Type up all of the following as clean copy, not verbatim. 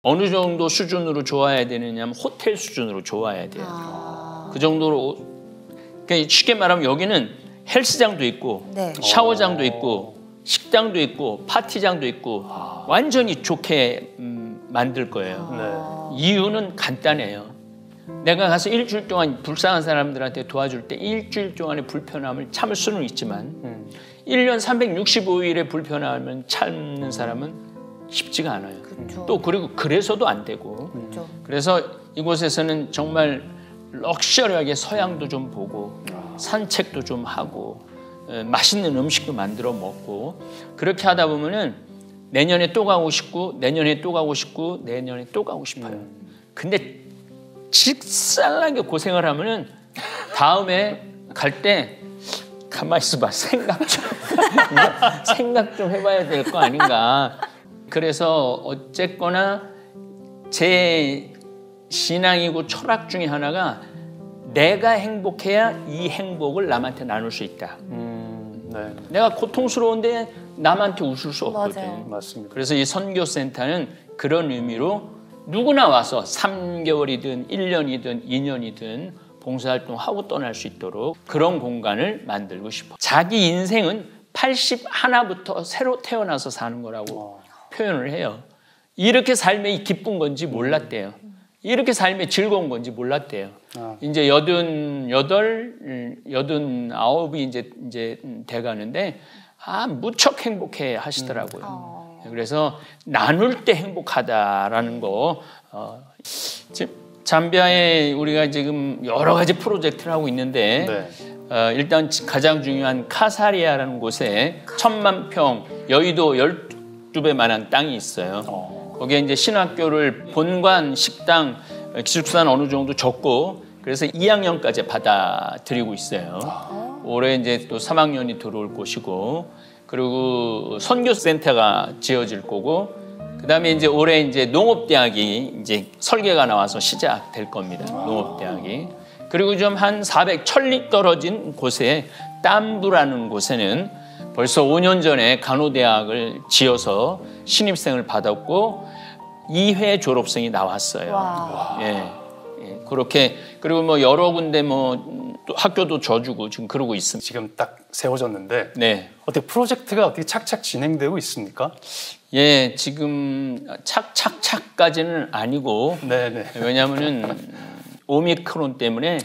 어느 정도 수준으로 좋아야 되느냐면 호텔 수준으로 좋아야 돼요. 그 정도로, 그러니까 쉽게 말하면 여기는 헬스장도 있고 네. 샤워장도 있고 식당도 있고 파티장도 있고 완전히 좋게 만들 거예요. 이유는 간단해요. 내가 가서 일주일 동안 불쌍한 사람들한테 도와줄 때 일주일 동안의 불편함을 참을 수는 있지만 1년 365일의 불편함을 참는 사람은 쉽지가 않아요. 그쵸. 또 그리고 그래서도 안 되고. 그쵸. 그래서 이곳에서는 정말 럭셔리하게 서양도 좀 보고 산책도 좀 하고 맛있는 음식도 만들어 먹고 그렇게 하다 보면은 내년에 또 가고 싶고 내년에 또 가고 싶고 내년에 또 가고 싶어요. 근데 직살나게 고생을 하면은 다음에 갈 때 가만히 있어봐. 생각 좀 해봐야 될 거 아닌가. 그래서 어쨌거나 제 신앙이고 철학 중에 하나가 내가 행복해야 이 행복을 남한테 나눌 수 있다. 네. 내가 고통스러운데 남한테 웃을 수 없거든. 맞아요. 맞습니다. 그래서 이 선교센터는 그런 의미로 누구나 와서 3개월이든 1년이든 2년이든 봉사활동하고 떠날 수 있도록 그런 공간을 만들고 싶어. 자기 인생은 81부터 새로 태어나서 사는 거라고 표현을 해요. 이렇게 삶이 기쁜 건지 몰랐대요. 이렇게 삶이 즐거운 건지 몰랐대요. 이제 88, 89이 이제 돼가는데 무척 행복해 하시더라고요. 그래서 나눌 때 행복하다라는 거. 잠비아에 우리가 지금 여러 가지 프로젝트를 하고 있는데 일단 가장 중요한 카사리아라는 곳에 1000만 평 여의도 12배만한 땅이 있어요. 거기에 이제 신학교를 본관, 식당, 기숙사는 어느 정도 적고 그래서 2학년까지 받아들이고 있어요. 올해 이제 또 3학년이 들어올 곳이고 그리고 선교센터가 지어질 거고 그다음에 이제 올해 이제 농업대학이 이제 설계가 나와서 시작될 겁니다. 농업대학이. 그리고 좀 한 1000리 떨어진 곳에 땀부라는 곳에는 벌써 5년 전에 간호대학을 지어서 신입생을 받았고 2회 졸업생이 나왔어요. 예, 그렇게 그리고 뭐 여러 군데 뭐 또 학교도 져주고 지금 그러고 있습니다. 지금 딱 세워졌는데 네. 어떻게 프로젝트가 어떻게 착착 진행되고 있습니까? 예, 지금 착착까지는 아니고 네네. 왜냐하면은 오미크론 때문에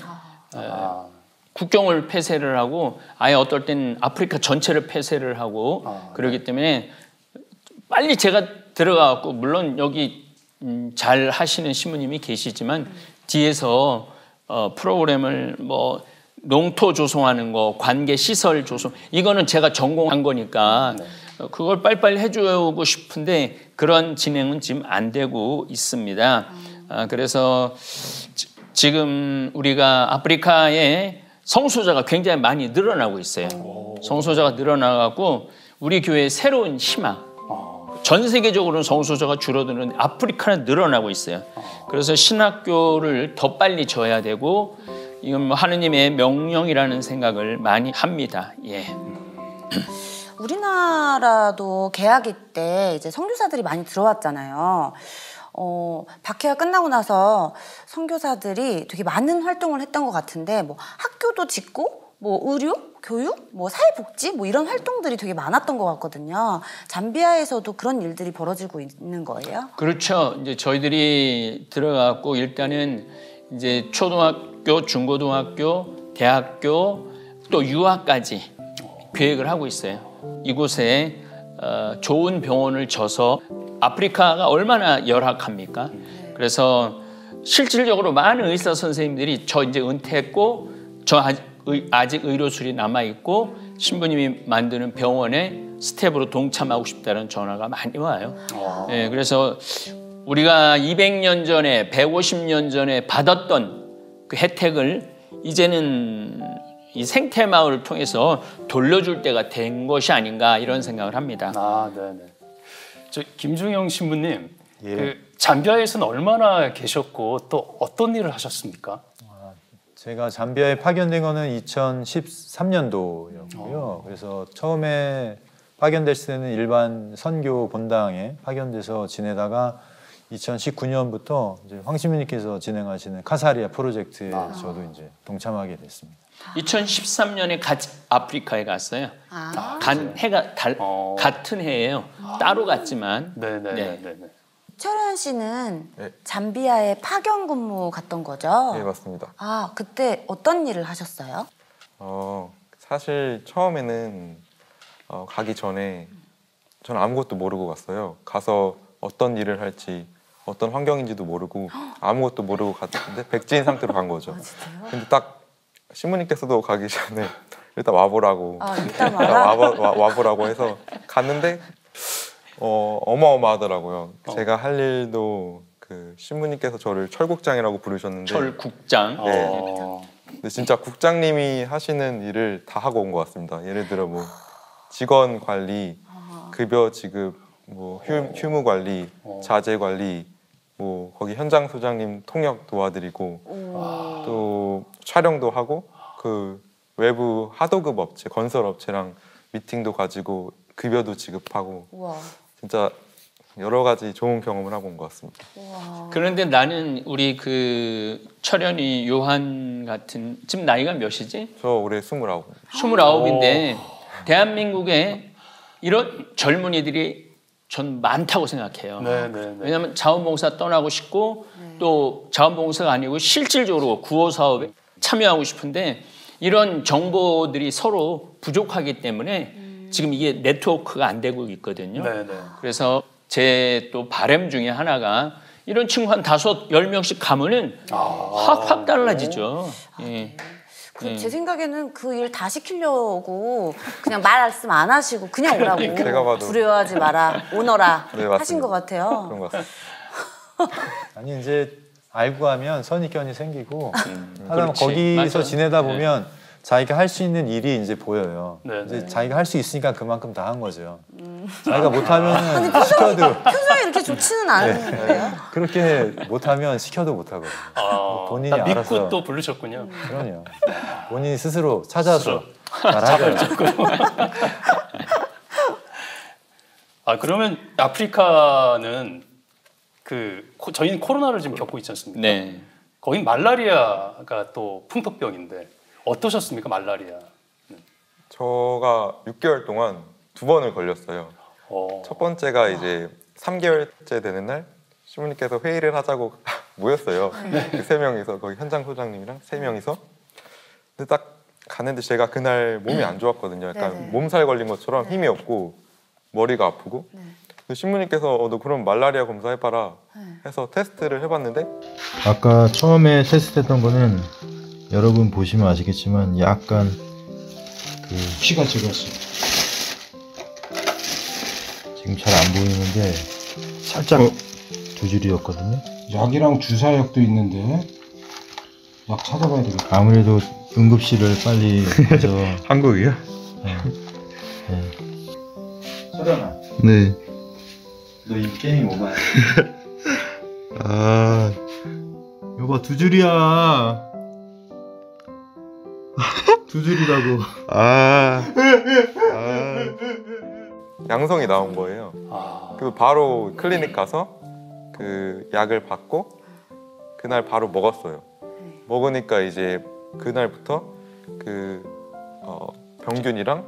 국경을 폐쇄를 하고 아예 어떨 때는 아프리카 전체를 폐쇄를 하고 그러기 때문에 빨리 제가 들어가갖고 물론 여기 잘 하시는 신부님이 계시지만 뒤에서 프로그램을 뭐 농토 조성하는 거, 관계 시설 조성 이거는 제가 전공한 거니까 그걸 빨리빨리 해주고 싶은데 그런 진행은 지금 안 되고 있습니다. 그래서 지금 우리가 아프리카에 성소자가 굉장히 많이 늘어나고 있어요. 성소자가 늘어나고 우리 교회의 새로운 희망. 전 세계적으로는 성소자가 줄어드는데 아프리카는 늘어나고 있어요. 그래서 신학교를 더 빨리 져야 되고 이건 뭐 하느님의 명령이라는 생각을 많이 합니다. 예. 우리나라도 개학기 때 이제 선교사들이 많이 들어왔잖아요. 박해가 끝나고 나서 선교사들이 되게 많은 활동을 했던 것 같은데 뭐 학교도 짓고 뭐 의료, 교육, 뭐 사회복지 뭐 이런 활동들이 되게 많았던 것 같거든요. 잠비아에서도 그런 일들이 벌어지고 있는 거예요? 그렇죠. 이제 저희들이 들어갔고 일단은 이제 초등학교, 중고등학교, 대학교 또 유학까지 계획을 하고 있어요. 이곳에 좋은 병원을 져서 아프리카가 얼마나 열악합니까? 그래서 실질적으로 많은 의사 선생님들이 저 이제 은퇴했고 저 아직 의료술이 남아있고 신부님이 만드는 병원에 스텝으로 동참하고 싶다는 전화가 많이 와요. 네, 그래서 우리가 200년 전에 150년 전에 받았던 그 혜택을 이제는 이 생태마을을 통해서 돌려줄 때가 된 것이 아닌가 이런 생각을 합니다. 네네. 저 김중영 신부님, 예. 그 잠비아에서는 얼마나 계셨고 또 어떤 일을 하셨습니까? 제가 잠비아에 파견된 거는 2013년도였고요. 그래서 처음에 파견됐을 때는 일반 선교 본당에 파견돼서 지내다가 2019년부터 이제 황신민님께서 진행하시는 카사리아 프로젝트에 저도 이제 동참하게 됐습니다. 2013년에 아프리카에 갔어요. 같은 해예요. 따로 갔지만. 네네네. 철현 씨는 네. 잠비아에 파견 근무 갔던 거죠? 네, 맞습니다. 아, 그때 어떤 일을 하셨어요? 사실 처음에는 가기 전에 저는 아무것도 모르고 갔어요. 가서 어떤 일을 할지 어떤 환경인지도 모르고 아무것도 모르고 갔는데 백지인 상태로 간 거죠. 진짜요? 근데 딱 신부님께서도 가기 전에 일단 와보라고 일단 와라? 와보라고 해서 갔는데 어마어마하더라고요. 제가 할 일도 그 신부님께서 저를 철국장이라고 부르셨는데 철국장. 네. 근데 진짜 국장님이 하시는 일을 다 하고 온 것 같습니다. 예를 들어 뭐 직원 관리, 급여 지급, 뭐 휴무 관리, 자재 관리, 뭐 거기 현장 소장님 통역 도와드리고 또 촬영도 하고 그 외부 하도급 업체, 건설 업체랑 미팅도 가지고 급여도 지급하고 우와. 진짜 여러 가지 좋은 경험을 하고 온 것 같습니다. 그런데 나는 우리 그 철현이 요한 같은 지금 나이가 몇이지? 저 올해 29. 29인데 대한민국에 이런 젊은이들이 전 많다고 생각해요. 왜냐하면 자원봉사 떠나고 싶고 또 자원봉사가 아니고 실질적으로 구호 사업에 참여하고 싶은데 이런 정보들이 서로 부족하기 때문에 지금 이게 네트워크가 안 되고 있거든요. 그래서 제 또 바람 중에 하나가 이런 친구 한 10명씩 가면은 확 달라지죠. 예. 제 생각에는 그 일 다 시키려고 그냥 말씀 안 하시고 그냥 오라고. 제가 봐도. 두려워하지 마라, 오너라 네, 하신 것 같아요. 그런 것 같습니다. 아니 이제 알고 하면 선입견이 생기고 하다 그렇지. 거기서 맞아. 지내다 보면 자기가 할 수 있는 일이 이제 보여요. 네, 이제 네. 자기가 할 수 있으니까 그만큼 다 한 거죠. 자기가 못하면 시켜도 표정이 이렇게 좋지는 않은데요? 그렇게 못하면 시켜도 못하거든요. 본인이 믿고 알아서. 또 부르셨군요. 그럼요. 본인이 스스로 찾아서 잘하죠. 그러면 아프리카는 저희는 코로나를 지금 겪고 있지 않습니까? 네. 거긴 말라리아가 또 풍토병인데 어떠셨습니까, 말라리아? 저가 6개월 동안 2번을 걸렸어요. 첫 번째가 이제 3개월째 되는 날 신부님께서 회의를 하자고 모였어요. 그 3명이서 거기 현장 소장님이랑 3명이서. 근데 딱 가는데 제가 그날 몸이 안 좋았거든요. 약간 네네. 몸살 걸린 것처럼 힘이 없고 머리가 아프고. 근데 신부님께서 너 그럼 말라리아 검사해봐라 해서 테스트를 해봤는데 아까 처음에 테스트했던 거는 여러분 보시면 아시겠지만 약간 그 피가 들어갔어요. 지금 잘 안 보이는데 살짝 두 줄이었거든요. 약이랑 주사약도 있는데 약 찾아봐야 되겠다. 아무래도 응급실을 빨리 가서 한국이요? 서련아, 네. 너 이 게임 오만. 여봐 두 줄이야. 두 줄이라고. 양성이 나온 거예요. 그래서 바로 클리닉 가서 그 약을 받고 그날 바로 먹었어요. 먹으니까 이제 그날부터 그 병균이랑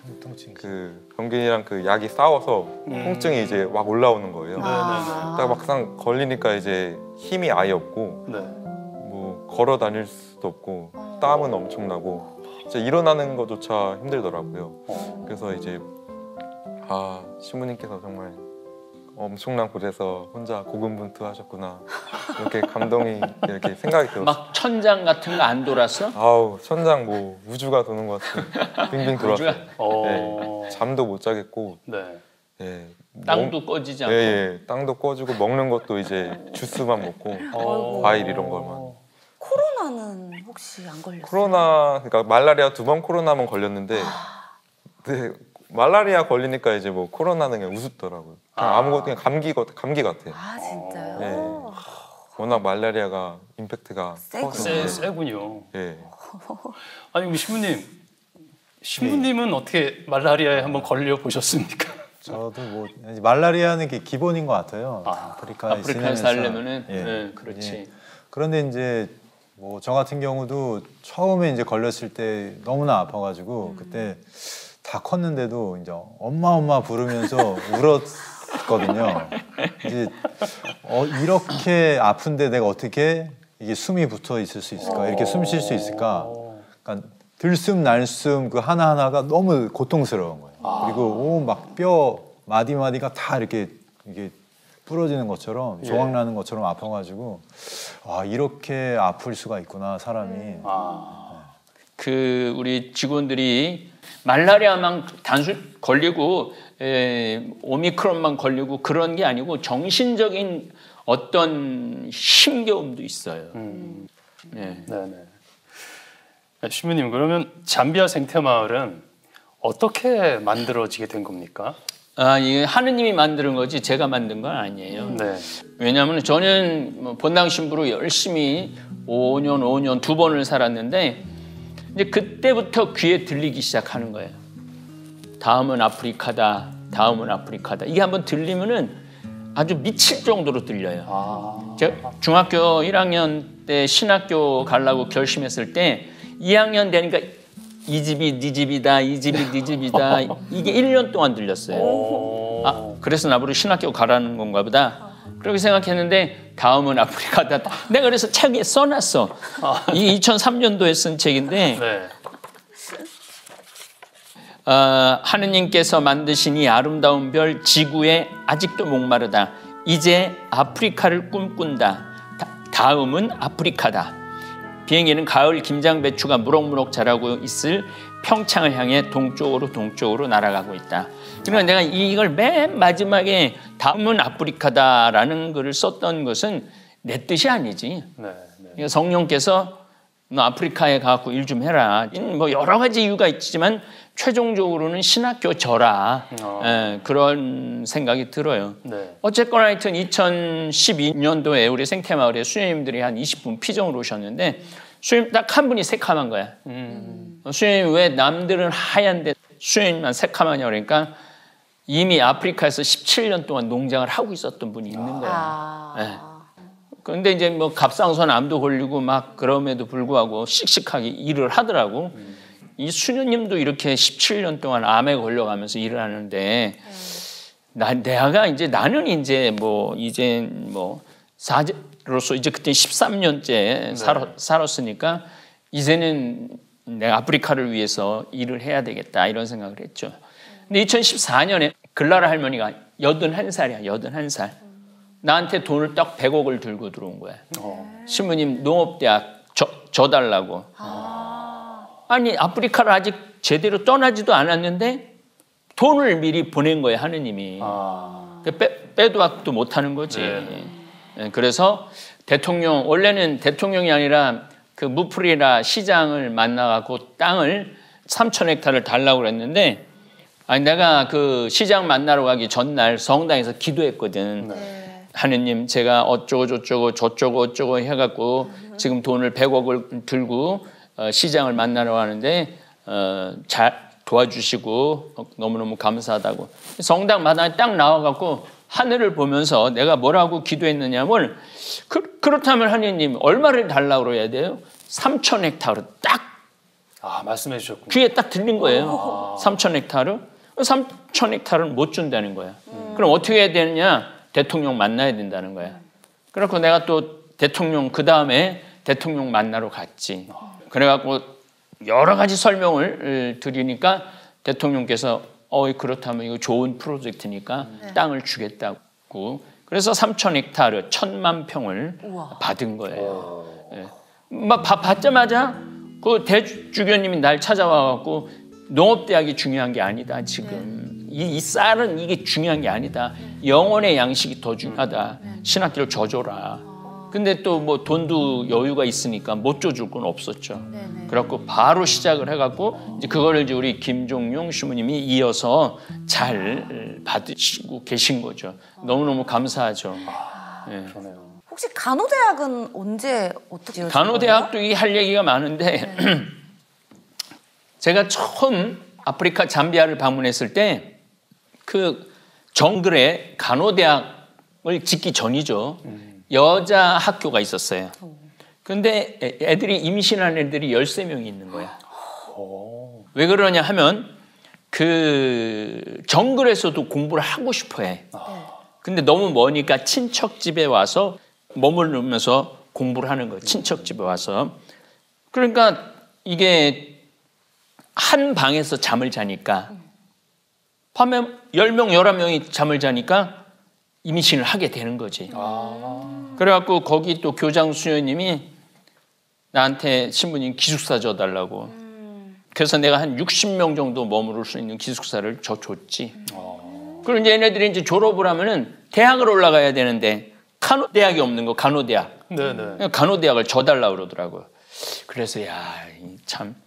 그 약이 싸워서 통증이 이제 막 올라오는 거예요. 딱 막상 걸리니까 이제 힘이 아예 없고 뭐 걸어 다닐 수도 없고 땀은 엄청나고 진짜 일어나는 것조차 힘들더라고요. 그래서 이제 신부님께서 정말 엄청난 곳에서 혼자 고군분투하셨구나 이렇게 감동이 이렇게 생각이 들었어요. 막 천장 같은 거 안 돌았어? 아우 천장 뭐 우주가 도는 것 같은 빙빙 돌았어요. 네, 잠도 못 자겠고 예, 땅도 꺼지지 않고. 예, 땅도 꺼지고 먹는 것도 이제 주스만 먹고 과일 이런 걸만. 코로나는 혹시 안 걸렸어요? 코로나 그러니까 말라리아 2번 코로나만 걸렸는데 근데 말라리아 걸리니까 이제 뭐 코로나는 그냥 우습더라고요. 그냥 아무것도 그냥 감기 같아요. 진짜요? 네. 워낙 말라리아가 임팩트가 커서. 세군요. 예. 아니 우리 신부님은 어떻게 말라리아에 한번 걸려 보셨습니까? 저도 뭐 말라리아는 게 기본인 것 같아요. 아프리카에 살려면은 그렇지. 예. 그런데 이제 뭐 저 같은 경우도 처음에 이제 걸렸을 때 너무나 아파가지고 그때 다 컸는데도 이제 엄마 부르면서 울었거든요. 이제 이렇게 아픈데 내가 어떻게 이게 숨이 붙어 있을 수 있을까? 이렇게 숨 쉴 수 있을까? 그러니까 들숨 날숨 그 하나하나가 너무 고통스러운 거예요. 그리고 막 뼈 마디마디가 다 이렇게 이게 부러지는 것처럼 조각 나는 것처럼 아파가지고 이렇게 아플 수가 있구나 사람이. 그 우리 직원들이 말라리아만 단순 걸리고 오미크론만 걸리고 그런 게 아니고 정신적인 어떤 힘겨움도 있어요. 네네. 신부님, 그러면 잠비아 생태마을은 어떻게 만들어지게 된 겁니까? 이게 하느님이 만드는 거지 제가 만든 건 아니에요. 네. 왜냐하면 저는 본당 신부로 열심히 5년 2번을 살았는데 이제 그때부터 귀에 들리기 시작하는 거예요. 다음은 아프리카다. 다음은 아프리카다. 이게 한번 들리면은 아주 미칠 정도로 들려요. 제가 중학교 1학년 때 신학교 가려고 결심했을 때 2학년 되니까 이 집이 네 집이다, 이 집이 네 집이다. 이게 1년 동안 들렸어요. 그래서 나보고 신학교 가라는 건가 보다. 그렇게 생각했는데 다음은 아프리카다. 내가 그래서 책에 써놨어. 이게 2003년도에 쓴 책인데 네. 하느님께서 만드신 이 아름다운 별 지구에 아직도 목마르다. 이제 아프리카를 꿈꾼다. 다음은 아프리카다. 비행기는 가을 김장 배추가 무럭무럭 자라고 있을 평창을 향해 동쪽으로 날아가고 있다. 그러니까 내가 이걸 맨 마지막에 다음은 아프리카다라는 글을 썼던 것은 내 뜻이 아니지. 그러니까 성령께서 너 아프리카에 가서 일 좀 해라. 뭐 여러 가지 이유가 있지만 최종적으로는 신학교 져라. 그런 생각이 들어요. 네. 어쨌거나 하여튼 2012년도에 우리 생태마을에 수녀님들이 한 20분 피정으로 오셨는데 수녀님 딱 한 분이 새카만 거야. 수녀님 왜 남들은 하얀데 수녀님만 새카마냐 그러니까 이미 아프리카에서 17년 동안 농장을 하고 있었던 분이 있는 거야. 네. 그런데 이제 뭐 갑상선 암도 걸리고 막 그럼에도 불구하고 씩씩하게 일을 하더라고. 이 수녀님도 이렇게 17년 동안 암에 걸려가면서 일을 하는데 내가 이제 나는 이제 뭐 사제로서 이제 그때 13년째 살았으니까 이제는 내가 아프리카를 위해서 일을 해야 되겠다 이런 생각을 했죠. 근데 2014년에 글라라 할머니가 81살이야. 81살. 나한테 돈을 딱 100억을 들고 들어온 거야. 신부님 농업대학 줘달라고. 아니 아프리카를 아직 제대로 떠나지도 않았는데 돈을 미리 보낸 거예요. 하느님이. 빼도 박도 못하는 거지. 그래서 대통령 원래는 대통령이 아니라 그 무프리라 시장을 만나갖고 땅을 3,000헥타를 달라고 그랬는데 아니 내가 그 시장 만나러 가기 전날 성당에서 기도했거든. 하느님 제가 어쩌고 저쩌고 해갖고 지금 돈을 100억을 들고 시장을 만나러 가는데 잘 도와주시고 너무너무 감사하다고. 성당 마당에 딱 나와갖고 하늘을 보면서 내가 뭐라고 기도했느냐면 그렇다면 하느님 얼마를 달라고 해야 돼요? 3,000헥타르 딱 말씀해 주셨군요. 귀에 딱 들린 거예요. 3,000헥타르? 3,000헥타르는 못 준다는 거야. 그럼 어떻게 해야 되느냐? 대통령 만나야 된다는 거야. 그래서 내가 또 대통령 그 다음에 대통령 만나러 갔지. 그래갖고 여러 가지 설명을 드리니까 대통령께서 그렇다면 이거 좋은 프로젝트니까 땅을 주겠다고. 그래서 3,000헥타르 1,000만 평을 받은 거예요. 받자마자 그 대주교님이 날 찾아와갖고 농업대학이 중요한 게 아니다 지금. 이 쌀은 이게 중요한 게 아니다. 영혼의 양식이 더 중요하다. 신학기를 줘줘라. 근데 또 뭐 돈도 여유가 있으니까 못 줘줄 건 없었죠. 그래갖고 바로 시작을 해갖고 이제 그거를 이제 우리 김종용 시부님이 이어서 잘 받으시고 계신 거죠. 너무너무 감사하죠. 혹시 간호대학은 언제 어떻게 간호대학도 할 얘기가 많은데 제가 처음 아프리카 잠비아를 방문했을 때 그 정글에 간호대학을 짓기 전이죠. 여자 학교가 있었어요. 근데 애들이 임신한 애들이 13명이 있는 거야. 왜 그러냐 하면 그 정글에서도 공부를 하고 싶어 해. 근데 너무 머니까 친척 집에 와서 머무르면서 공부를 하는 거예요. 친척 집에 와서. 그러니까 이게 한 방에서 잠을 자니까 밤에 10명, 11명이 잠을 자니까 임신을 하게 되는 거지. 그래갖고 거기 또 교장 수녀님이 나한테 신부님 기숙사 줘달라고. 그래서 내가 한 60명 정도 머무를 수 있는 기숙사를 줬지. 그리고 이제 얘네들이 이제 졸업을 하면은 대학을 올라가야 되는데 간호대학이 없는 거, 간호대학. 네네. 간호대학을 줘달라고 그러더라고요. 그래서 참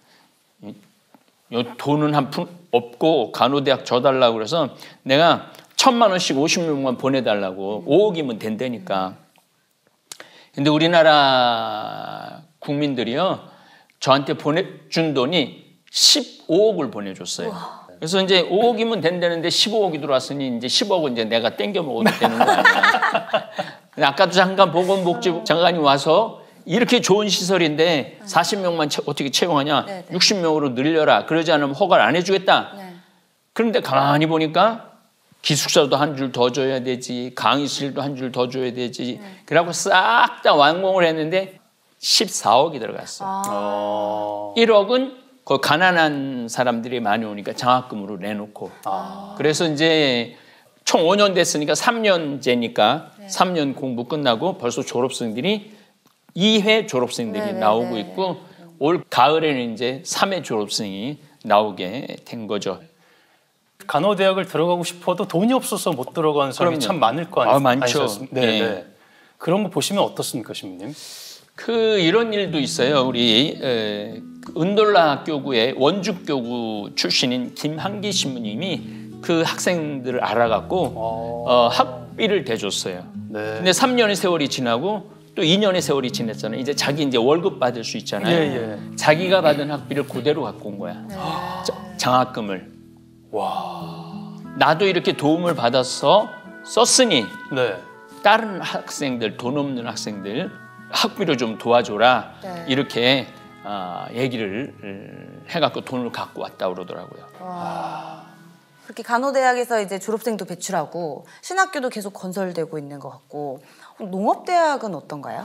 돈은 한 푼 없고 간호대학 줘달라고 그래서 내가 1,000만 원씩 50명만 보내달라고 5억이면 된다니까. 근데 우리나라 국민들이요 저한테 보내준 돈이 15억을 보내줬어요. 그래서 이제 5억이면 된다는데 15억이 들어왔으니 이제 10억은 이제 내가 땡겨 먹어도 되는 거 아니야. 아까도 잠깐 보건복지부 장관이 와서 이렇게 좋은 시설인데 40명만 어떻게 채용하냐? 네네. 60명으로 늘려라. 그러지 않으면 허가를 안 해주겠다. 네. 그런데 가만히 보니까 기숙사도 한 줄 더 줘야 되지, 강의실도 한 줄 더 줘야 되지. 그래갖고 싹 다 완공을 했는데 14억이 들어갔어. 1억은 그 가난한 사람들이 많이 오니까 장학금으로 내놓고. 그래서 이제 총 5년 됐으니까 3년제니까 3년 공부 끝나고 벌써 졸업생들이 2회 졸업생들이 나오고 있고 올 가을에는 이제 3회 졸업생이 나오게 된 거죠. 간호대학을 들어가고 싶어도 돈이 없어서 못 들어가는 사람이 그럼요. 참 많을 거 아니에요? 많죠. 네. 네. 그런 거 보시면 어떻습니까, 신부님? 이런 일도 있어요. 우리 은돌라 학교구의 원주교구 출신인 김한기 신부님이 그 학생들을 알아갖고 학비를 대줬어요. 네. 근데 3년의 세월이 지나고 또 2년의 세월이 지났잖아요. 이제 자기 이제 월급 받을 수 있잖아요. 예. 자기가 받은 학비를 그대로 갖고 온 거야. 장학금을. 나도 이렇게 도움을 받아서 썼으니 네. 다른 학생들, 돈 없는 학생들 학비로 좀 도와줘라. 네. 이렇게 얘기를 해갖고 돈을 갖고 왔다 그러더라고요. 그렇게 간호대학에서 이제 졸업생도 배출하고 신학교도 계속 건설되고 있는 것 같고 농업대학은 어떤가요?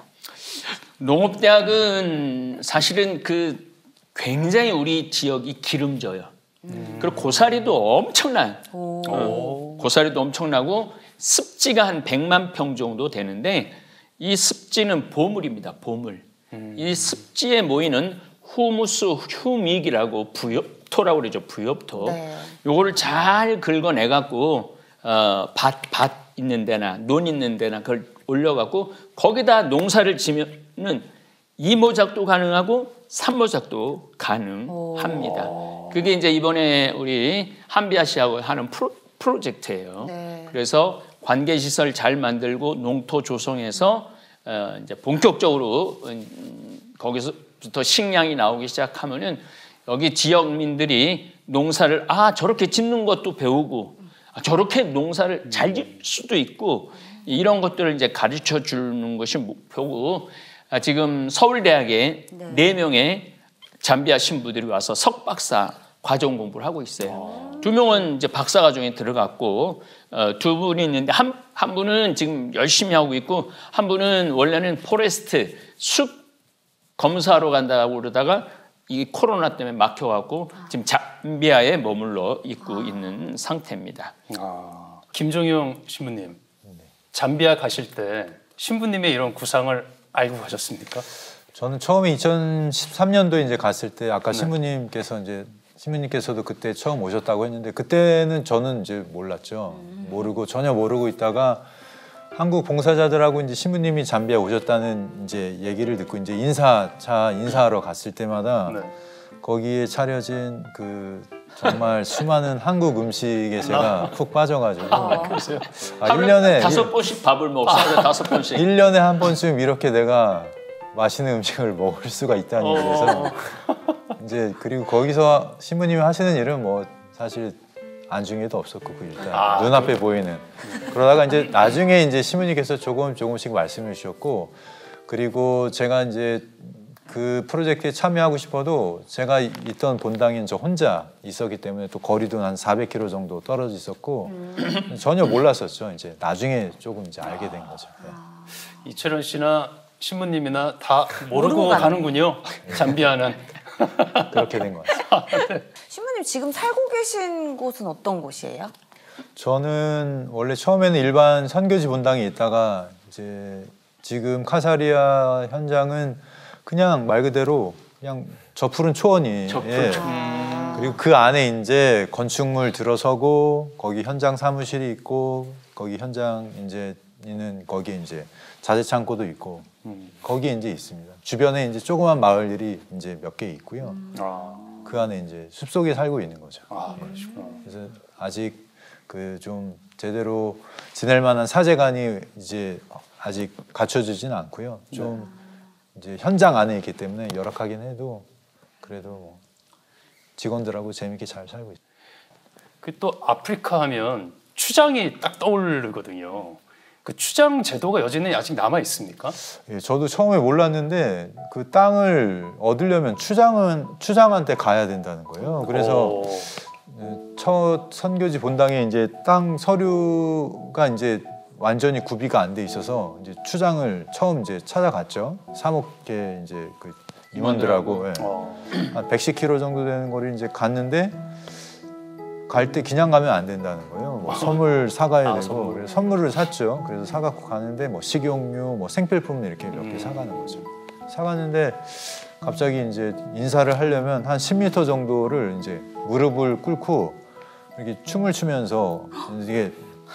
농업대학은 사실은 굉장히 우리 지역이 기름져요. 그리고 고사리도 엄청나요. 고사리도 엄청나고 습지가 한 100만 평 정도 되는데 이 습지는 보물입니다. 보물. 이 습지에 모이는 후무스, 휴믹이라고 부엽토라고 그러죠. 부엽토. 네. 요거를 잘 긁어내갖고 밭 있는 데나 논 있는 데나 그걸 올려갖고 거기다 농사를 지면은 2모작도 가능하고 3모작도 가능합니다. 그게 이제 이번에 우리 한비아시아하고 하는 프로젝트예요. 네. 그래서 관계시설 잘 만들고 농토 조성해서 이제 본격적으로 거기서부터 식량이 나오기 시작하면은 여기 지역민들이 농사를 저렇게 짓는 것도 배우고 저렇게 농사를 잘 짓을 수도 있고 이런 것들을 이제 가르쳐 주는 것이 목표고 지금 서울대학에 4명의 잠비아 신부들이 와서 석박사 과정 공부를 하고 있어요. 2명은 이제 박사 과정에 들어갔고 2분이 있는데 한 분은 지금 열심히 하고 있고 한 분은 원래는 포레스트 숲 검사하러 간다고 그러다가 이 코로나 때문에 막혀갖고 지금 잠비아에 머물러 있고 있는 상태입니다. 김종영 신부님, 잠비아 가실 때 신부님의 이런 구상을 알고 가셨습니까? 저는 처음에 2013년도에 이제 갔을 때 아까 신부님께서도 그때 처음 오셨다고 했는데 그때는 저는 이제 몰랐죠. 전혀 모르고 있다가 한국 봉사자들하고 이제 신부님이 잠비아 오셨다는 이제 얘기를 듣고 이제 인사하러 갔을 때마다 거기에 차려진 정말 수많은 한국 음식에 제가 푹 빠져가지고 그러세요? 1년에 5번씩 밥을 먹었어요. 5번씩. 1년에 한 번쯤 이렇게 내가 맛있는 음식을 먹을 수가 있다니 그래서 이제 그리고 거기서 신부님이 하시는 일은 뭐 사실 안중에도 없었고 그 일단 눈앞에 보이는. 그러다가 이제 나중에 이제 시모님께서 조금씩 말씀해 주셨고, 그리고 제가 이제 그 프로젝트에 참여하고 싶어도 제가 있던 본당인 저 혼자 있었기 때문에 또 거리도 한 400km 정도 떨어져 있었고 전혀 몰랐었죠. 이제 나중에 조금 이제 알게 된 거죠. 네. 이철현 씨나 신부님이나 다 모르고 가는군요. 잠비아는. 그렇게 된 것 같아요. 신부님 지금 살고 계신 곳은 어떤 곳이에요? 저는 원래 처음에는 일반 선교지 본당에 있다가 이제 지금 카사리아 현장은 그냥 말 그대로 그냥 저 푸른 초원이 그리고 그 안에 이제 건축물 들어서고 거기 현장 사무실이 있고 거기 현장 이제 있는 거기에 이제 자재 창고도 있고 거기에 이제 있습니다. 주변에 이제 조그만 마을들이 이제 몇 개 있고요. 그 안에 이제 숲속에 살고 있는 거죠. 그래서 아직 그 좀 제대로 지낼 만한 사제관이 이제 아직 갖춰지지는 않고요. 좀 이제 현장 안에 있기 때문에 열악하긴 해도 그래도 뭐 직원들하고 재밌게 잘 살고 있어요. 그 또 아프리카 하면 추장이 딱 떠오르거든요. 그 추장 제도가 여전히 아직 남아 있습니까? 예, 저도 처음에 몰랐는데 그 땅을 얻으려면 추장한테 가야 된다는 거예요. 그래서 첫 선교지 본당에 이제 땅 서류가 이제 완전히 구비가 안 돼 있어서 이제 추장을 처음 이제 찾아갔죠. 사목계 이제 그 임원들하고 한 110km 정도 되는 거리를 이제 갔는데 갈 때 그냥 가면 안 된다는 거예요. 뭐 선물 사가야 되고 그래서 선물을 샀죠. 그래서 사갖고 가는데 뭐 식용유, 뭐 생필품 이렇게 몇 개 사가는 거죠. 사가는데 갑자기 이제 인사를 하려면 한 10m 정도를 이제 무릎을 꿇고 이렇게 춤을 추면서 이게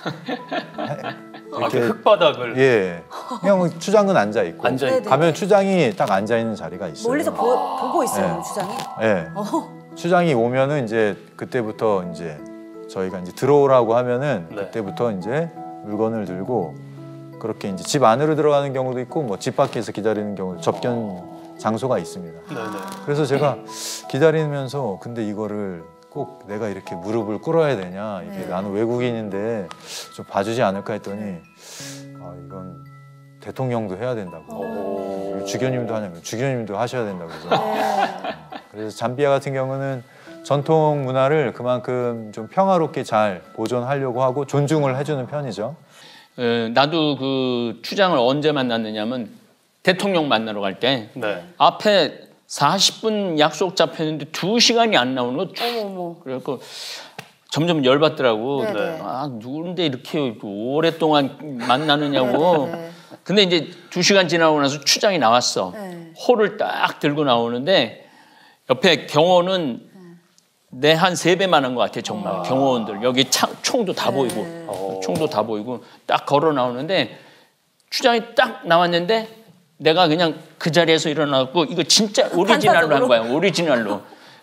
이렇게 흙바닥을 예 그냥 추장은 앉아 있고 가면 추장이 딱 앉아 있는 자리가 있어요. 멀리서 보고 있어요, 추장이. 예. 추장이 오면은 이제 그때부터 이제 저희가 이제 들어오라고 하면은 그때부터 이제 물건을 들고 그렇게 이제 집 안으로 들어가는 경우도 있고 뭐 집 밖에서 기다리는 경우 접견 장소가 있습니다. 그래서 제가 기다리면서 근데 이거를 꼭 내가 이렇게 무릎을 꿇어야 되냐 이게 나는 외국인인데 좀 봐주지 않을까 했더니 이건 대통령도 해야 된다고 주교님도 하냐면 주교님도 하셔야 된다고 그래서 잠비아 같은 경우는 전통 문화를 그만큼 좀 평화롭게 잘 보존하려고 하고 존중을 해주는 편이죠. 나도 그 추장을 언제 만났느냐면 대통령 만나러 갈 때 앞에 40분 약속 잡혔는데 2시간이 안 나오는 거. 그래갖고 점점 열받더라고. 누군데 이렇게 오랫동안 만나느냐고. 근데 이제 2시간 지나고 나서 추장이 나왔어. 호를 딱 들고 나오는데 옆에 경호는 내 한 3배만 한 것 같아 정말. 경호원들 여기 총도 다 보이고 총도 다 보이고 딱 걸어 나오는데 추장이 딱 나왔는데 내가 그냥 그 자리에서 일어나고 이거 진짜 오리지널로 한 거야. 오리지널로.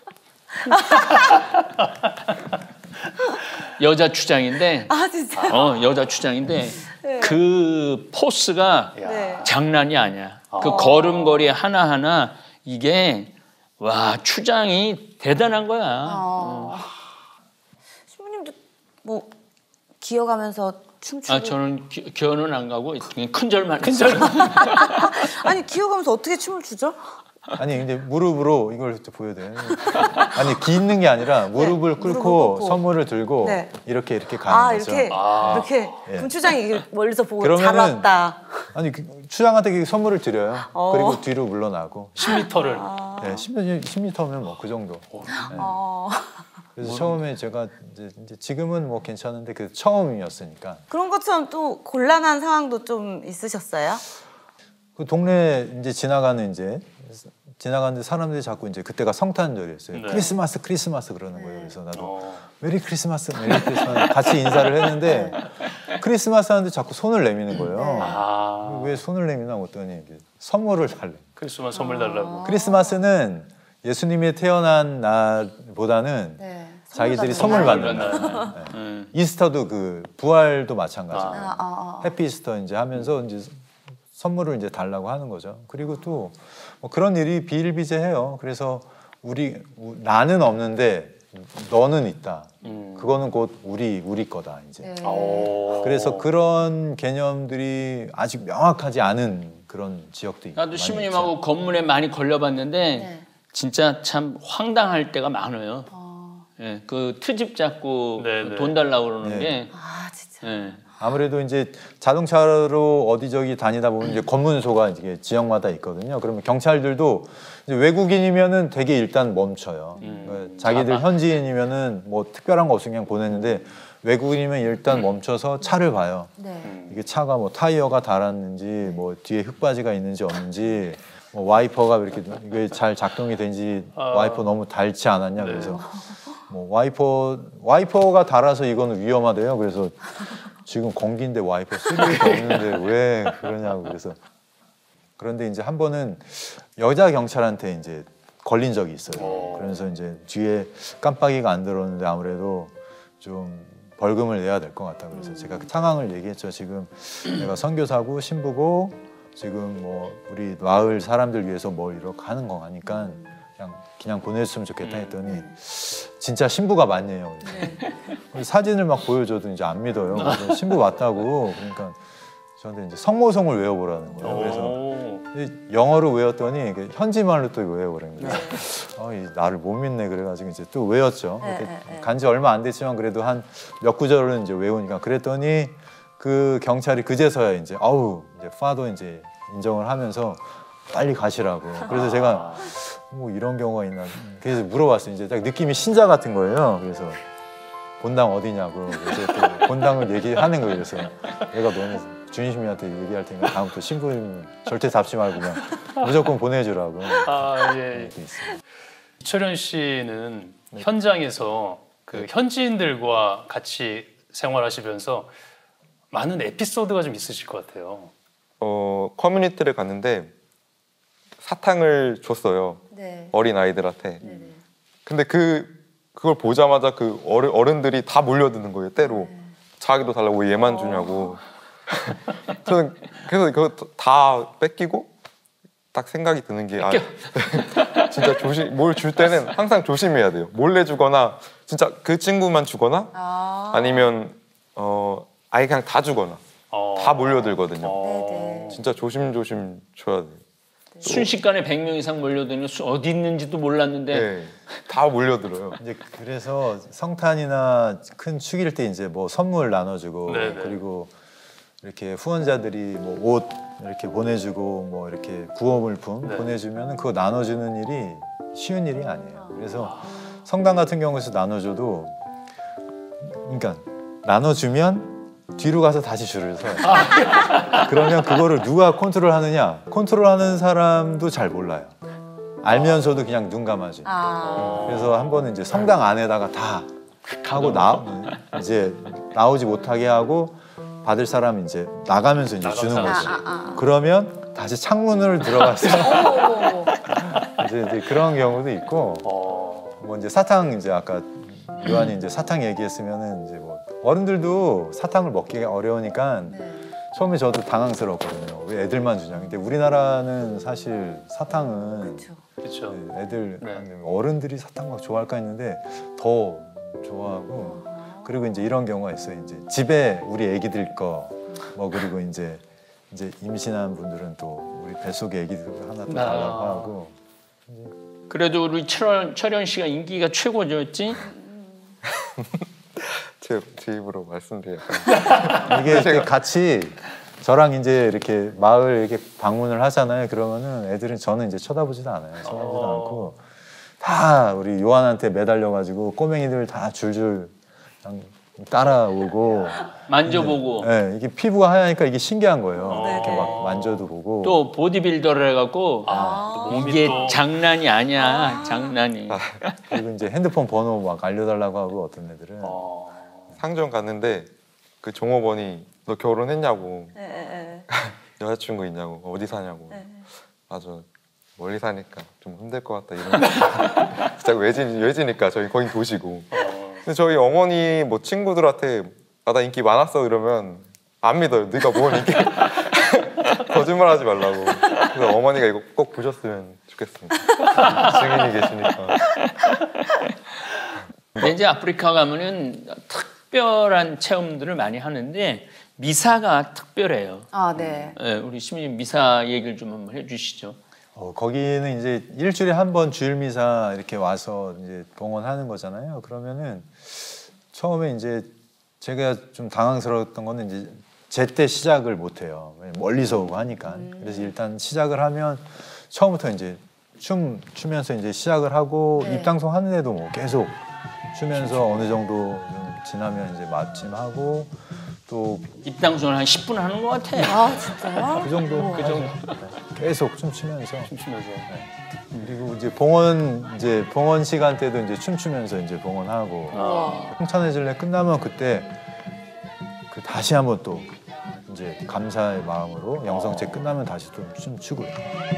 여자 추장인데 진짜? 여자 추장인데 그 포스가 장난이 아니야. 그 걸음걸이 하나하나 이게 와 추장이 대단한 거야. 신부님도 뭐 기어가면서 춤추고. 저는 기어는 안 가고 그냥 큰절만. 아니 기어가면서 어떻게 춤을 추죠? 아니 근데 무릎으로 이걸 보여드려요. 아니 기있는 게 아니라 무릎을 꿇고 선물을 들고 이렇게 가는 거죠. 이렇게 그럼 추장이 멀리서 보고 잘 왔다. 아니 추장한테 선물을 드려요. 그리고 뒤로 물러나고 10m를. 네, 10m면 뭐 그 정도. 그래서 처음에 제가 이제 지금은 뭐 괜찮은데 그 처음이었으니까. 그런 것처럼 또 곤란한 상황도 좀 있으셨어요? 그 동네 이제 지나가는데 사람들이 자꾸 이제 그때가 성탄절이었어요. 크리스마스 그러는 거예요. 그래서 나도 메리 크리스마스 같이 인사를 했는데 크리스마스 하는데 자꾸 손을 내미는 거예요. 왜 손을 내미나 했더니 선물을 달래. 크리스마스 선물 달라고. 크리스마스는 예수님이 태어난 날보다는 자기들이 선물 받는 날. 이스터도 그 부활도 마찬가지고 해피 이스터 이제 하면서 이제 선물을 이제 달라고 하는 거죠. 그리고 또 뭐 그런 일이 비일비재해요. 그래서 나는 없는데 너는 있다. 그거는 곧 우리 거다 이제. 네. 그래서 그런 개념들이 아직 명확하지 않은 그런 지역도 있고. 나도 시부님하고 건물에 많이 걸려봤는데 네. 진짜 참 황당할 때가 많아요. 예, 그 트집 잡고 돈 달라고 그러는 네. 게. 아 진짜. 예. 아무래도 이제 자동차로 어디저기 다니다 보면 이제 검문소가 이제 지역마다 있거든요. 그러면 경찰들도 이제 외국인이면은 되게 일단 멈춰요. 그러니까 자기들 현지인이면은 뭐 특별한 거 없으면 그냥 보냈는데 외국인이면 일단 멈춰서 차를 봐요. 네. 이게 차가 뭐 타이어가 닳았는지 뭐 뒤에 흙바지가 있는지 없는지 뭐 와이퍼가 이렇게 이게 잘 작동이 되는지 와이퍼 너무 닳지 않았냐 그래서 뭐 와이퍼가 닳아서 이거는 위험하대요. 그래서 지금 공기인데 와이퍼 쓸 일도 없는데 왜 그러냐고 그래서 그런데 이제 한 번은 여자 경찰한테 이제 걸린 적이 있어요. 그래서 이제 뒤에 깜빡이가 안 들었는데 아무래도 좀 벌금을 내야 될 것 같다. 그래서 제가 그 상황을 얘기했죠. 지금 내가 선교사고 신부고 지금 뭐 우리 마을 사람들 위해서 뭘 이렇게 하는 거 하니까 그냥 보냈으면 좋겠다 했더니 진짜 신부가 맞네요. 그래서 사진을 막 보여줘도 이제 안 믿어요. 그래서 신부 맞다고 그러니까 저한테 이제 성모성을 외워보라는 거예요. 그래서 영어로 외웠더니 현지 말로 또 외워버린 거예요. 나를 못 믿네 그래가지고 이제 또 외웠죠. 간지 얼마 안 됐지만 그래도 한 몇 구절은 이제 외우니까 그랬더니 그 경찰이 그제서야 이제 이제 파도 이제 인정을 하면서 빨리 가시라고. 그래서 제가 뭐 이런 경우가 있나 그래서 물어봤어요. 이제 딱 느낌이 신자 같은 거예요. 그래서 본당 어디냐고. 그래서 또 본당을 얘기하는 거예요. 그래서 내가 너네 주인님한테 얘기할 테니까 다음부터 신부님 절대 잡지 말고 그냥 무조건 보내주라고. 예. 이철현 씨는 현장에서 그 현지인들과 같이 생활하시면서 많은 에피소드가 좀 있으실 것 같아요. 커뮤니티를 갔는데 사탕을 줬어요. 네. 어린 아이들한테. 네네. 근데 그걸 보자마자 그 어른들이 다 몰려드는 거예요. 때로 자기도 달라고 왜 얘만 주냐고. 저는 그래서 그거 다 뺏기고 딱 생각이 드는 게 진짜 뭘 줄 때는 항상 조심해야 돼요. 몰래 주거나 진짜 그 친구만 주거나 아니면 아예 그냥 다 주거나 다 몰려들거든요. 네네. 진짜 조심조심 줘야 돼요. 순식간에 100명 이상 몰려드는 어디 있는지도 몰랐는데 네, 다 몰려들어요. 이제 그래서 성탄이나 큰 축일 때 이제 뭐 선물 나눠주고 네네. 그리고 이렇게 후원자들이 뭐 옷 이렇게 보내주고 뭐 이렇게 구호물품 보내주면 그거 나눠주는 일이 쉬운 일이 아니에요. 그래서 성당 같은 경우에서 나눠줘도 그러니까 나눠주면 뒤로 가서 다시 줄을 서요. 그러면 그거를 누가 컨트롤하느냐? 컨트롤하는 사람도 잘 몰라요. 알면서도 그냥 눈 감아지. 그래서 한 번은 이제 성당 안에다가 다 하고 이제 나오지 못하게 하고 받을 사람 이제 나가면서 이제 주는 거지. 그러면 다시 창문을 들어가서 이제 그런 경우도 있고 뭐 이제 사탕 이제 아까 요한이 이제 사탕 얘기했으면은 이제 뭐 어른들도 사탕을 먹기 어려우니까 처음에 저도 당황스러웠거든요. 왜 애들만 주냐. 근데 우리나라는 사실 사탕은 그렇죠. 애들 어른들이 사탕 막 좋아할까 했는데 더 좋아하고 그리고 이제 이런 경우가 있어요. 이제 집에 우리 애기들 거 뭐 그리고 이제 임신한 분들은 또 우리 뱃속에 애기들 하나 또 달라고 하고. 그래도 우리 철현 씨가 인기가 최고였지? 제 입으로 말씀드려요. 이게 같이 저랑 이제 이렇게 마을 이렇게 방문을 하잖아요. 그러면은 애들은 저는 이제 쳐다보지도 않아요. 쳐다보지도 않고 다 우리 요한한테 매달려가지고 꼬맹이들 다 줄줄 따라오고 만져보고 네, 이게 피부가 하얘니까 이게 신기한 거예요. 이렇게 막 만져도 보고 또 보디빌더를 해갖고 이게 또... 장난이 아니야. 장난이. 그리고 이제 핸드폰 번호 막 알려달라고 하고 어떤 애들은 상점 갔는데 그 종업원이 너 결혼했냐고 여자친구 있냐고 어디 사냐고 맞아 멀리 사니까 좀 힘들 것 같다 이런 진짜 외지니까 저희 거긴 도시고 근데 저희 어머니 뭐 친구들한테 나 인기 많았어 이러면 안 믿어요. 네가 뭔 인기 거짓말하지 말라고. 그래서 어머니가 이거 꼭 보셨으면 좋겠습니다. 증인이 계시니까. 근데 이제 아프리카 가면은 특별한 체험들을 많이 하는데 미사가 특별해요. 아, 네. 우리 시민님 미사 얘기를 좀 한번 해주시죠. 거기는 이제 일주일에 한 번 주일 미사 이렇게 와서 이제 봉헌하는 거잖아요. 그러면은 처음에 이제 제가 좀 당황스러웠던 거는 이제 제때 시작을 못 해요. 멀리서 오고 하니까. 그래서 일단 시작을 하면 처음부터 이제 추면서 이제 시작을 하고 네. 입당송 하는데도 뭐 계속 추면서 어느 정도 좀 지나면 이제 마침하고 또 입당송을 한 10분 하는 것 같아. 아, 진짜요? 그 정도 그 정도. 계속 춤추면서 춤추면서. 그리고 이제 봉헌 시간 때도 이제 춤추면서 이제 봉헌하고 평찬해질래 끝나면 그때 그 다시 한번 또 이제 감사의 마음으로 영성제 끝나면 다시 또 춤추고요.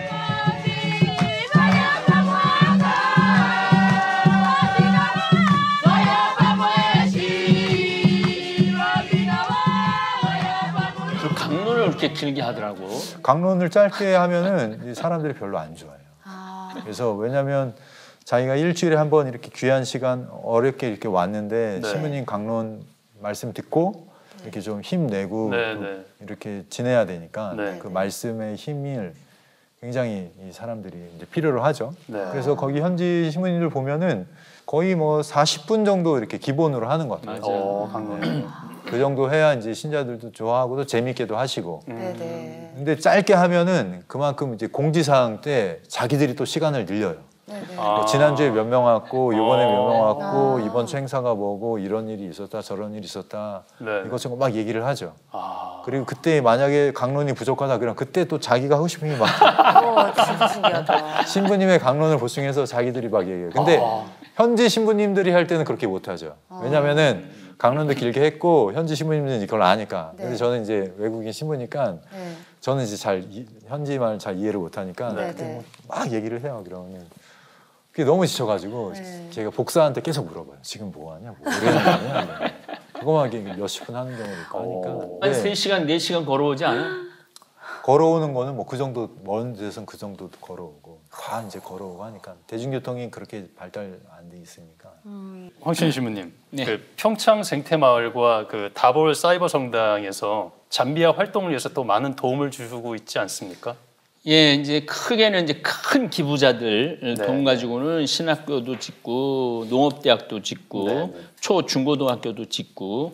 그 강론을 이렇게 길게 하더라고. 강론을 짧게 하면은 사람들이 별로 안 좋아해요. 그래서 왜냐하면 자기가 일주일에 한 번 이렇게 귀한 시간 어렵게 이렇게 왔는데 네. 신부님 강론 말씀 듣고 이렇게 좀 힘내고 네, 또 네. 이렇게 지내야 되니까 네. 그 말씀의 힘을 굉장히 이 사람들이 이제 필요로 하죠. 네. 그래서 거기 현지 신부님들 보면은 거의 뭐 40분 정도 이렇게 기본으로 하는 것 같아요. 강론. 그 정도 해야 이제 신자들도 좋아하고 또 재밌게도 하시고. 네네. 근데 짧게 하면은 그만큼 이제 공지사항 때 자기들이 또 시간을 늘려요. 네네. 뭐 지난주에 몇 명 왔고 이번에 몇 명 왔고 아. 이번 주 행사가 뭐고 이런 일이 있었다 저런 일이 있었다 네. 이것저것 막 얘기를 하죠. 아. 그리고 그때 만약에 강론이 부족하다 그러면 그때 또 자기가 하고 싶은 게 막 진짜 신기하다. 신부님의 강론을 보충해서 자기들이 막 얘기해요. 근데 현지 신부님들이 할 때는 그렇게 못하죠. 왜냐면은 강론도 길게 했고 현지 신부님들은 이걸 아니까. 네. 근데 저는 이제 외국인 신부니까 네. 저는 이제 현지 말 잘 이해를 못하니까 네, 그때 네. 뭐 막 얘기를 해요. 그러면 그게 너무 지쳐가지고 네. 제가 복사한테 계속 물어봐요. 지금 뭐 하냐? 뭐 오래는 거냐? 그거만 몇십 분 하는 경우도 있고 하니까. 한 네. 3시간, 4시간 걸어오지 않아? 걸어오는 거는 뭐 그 정도 먼 데서는 그 정도 걸어오고 다 이제 걸어오고 하니까 대중교통이 그렇게 발달 안 돼 있으니까. 황신 신부님, 네. 그 평창 생태마을과 그 다볼 사이버 성당에서 잠비아 활동을 위해서 또 많은 도움을 주고 있지 않습니까? 예, 이제 크게는 이제 큰 기부자들 네. 돈 가지고는 신학교도 짓고 농업대학도 짓고 네, 네. 초 중고등학교도 짓고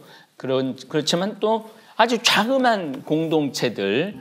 그렇지만 또 아주 자그마한 공동체들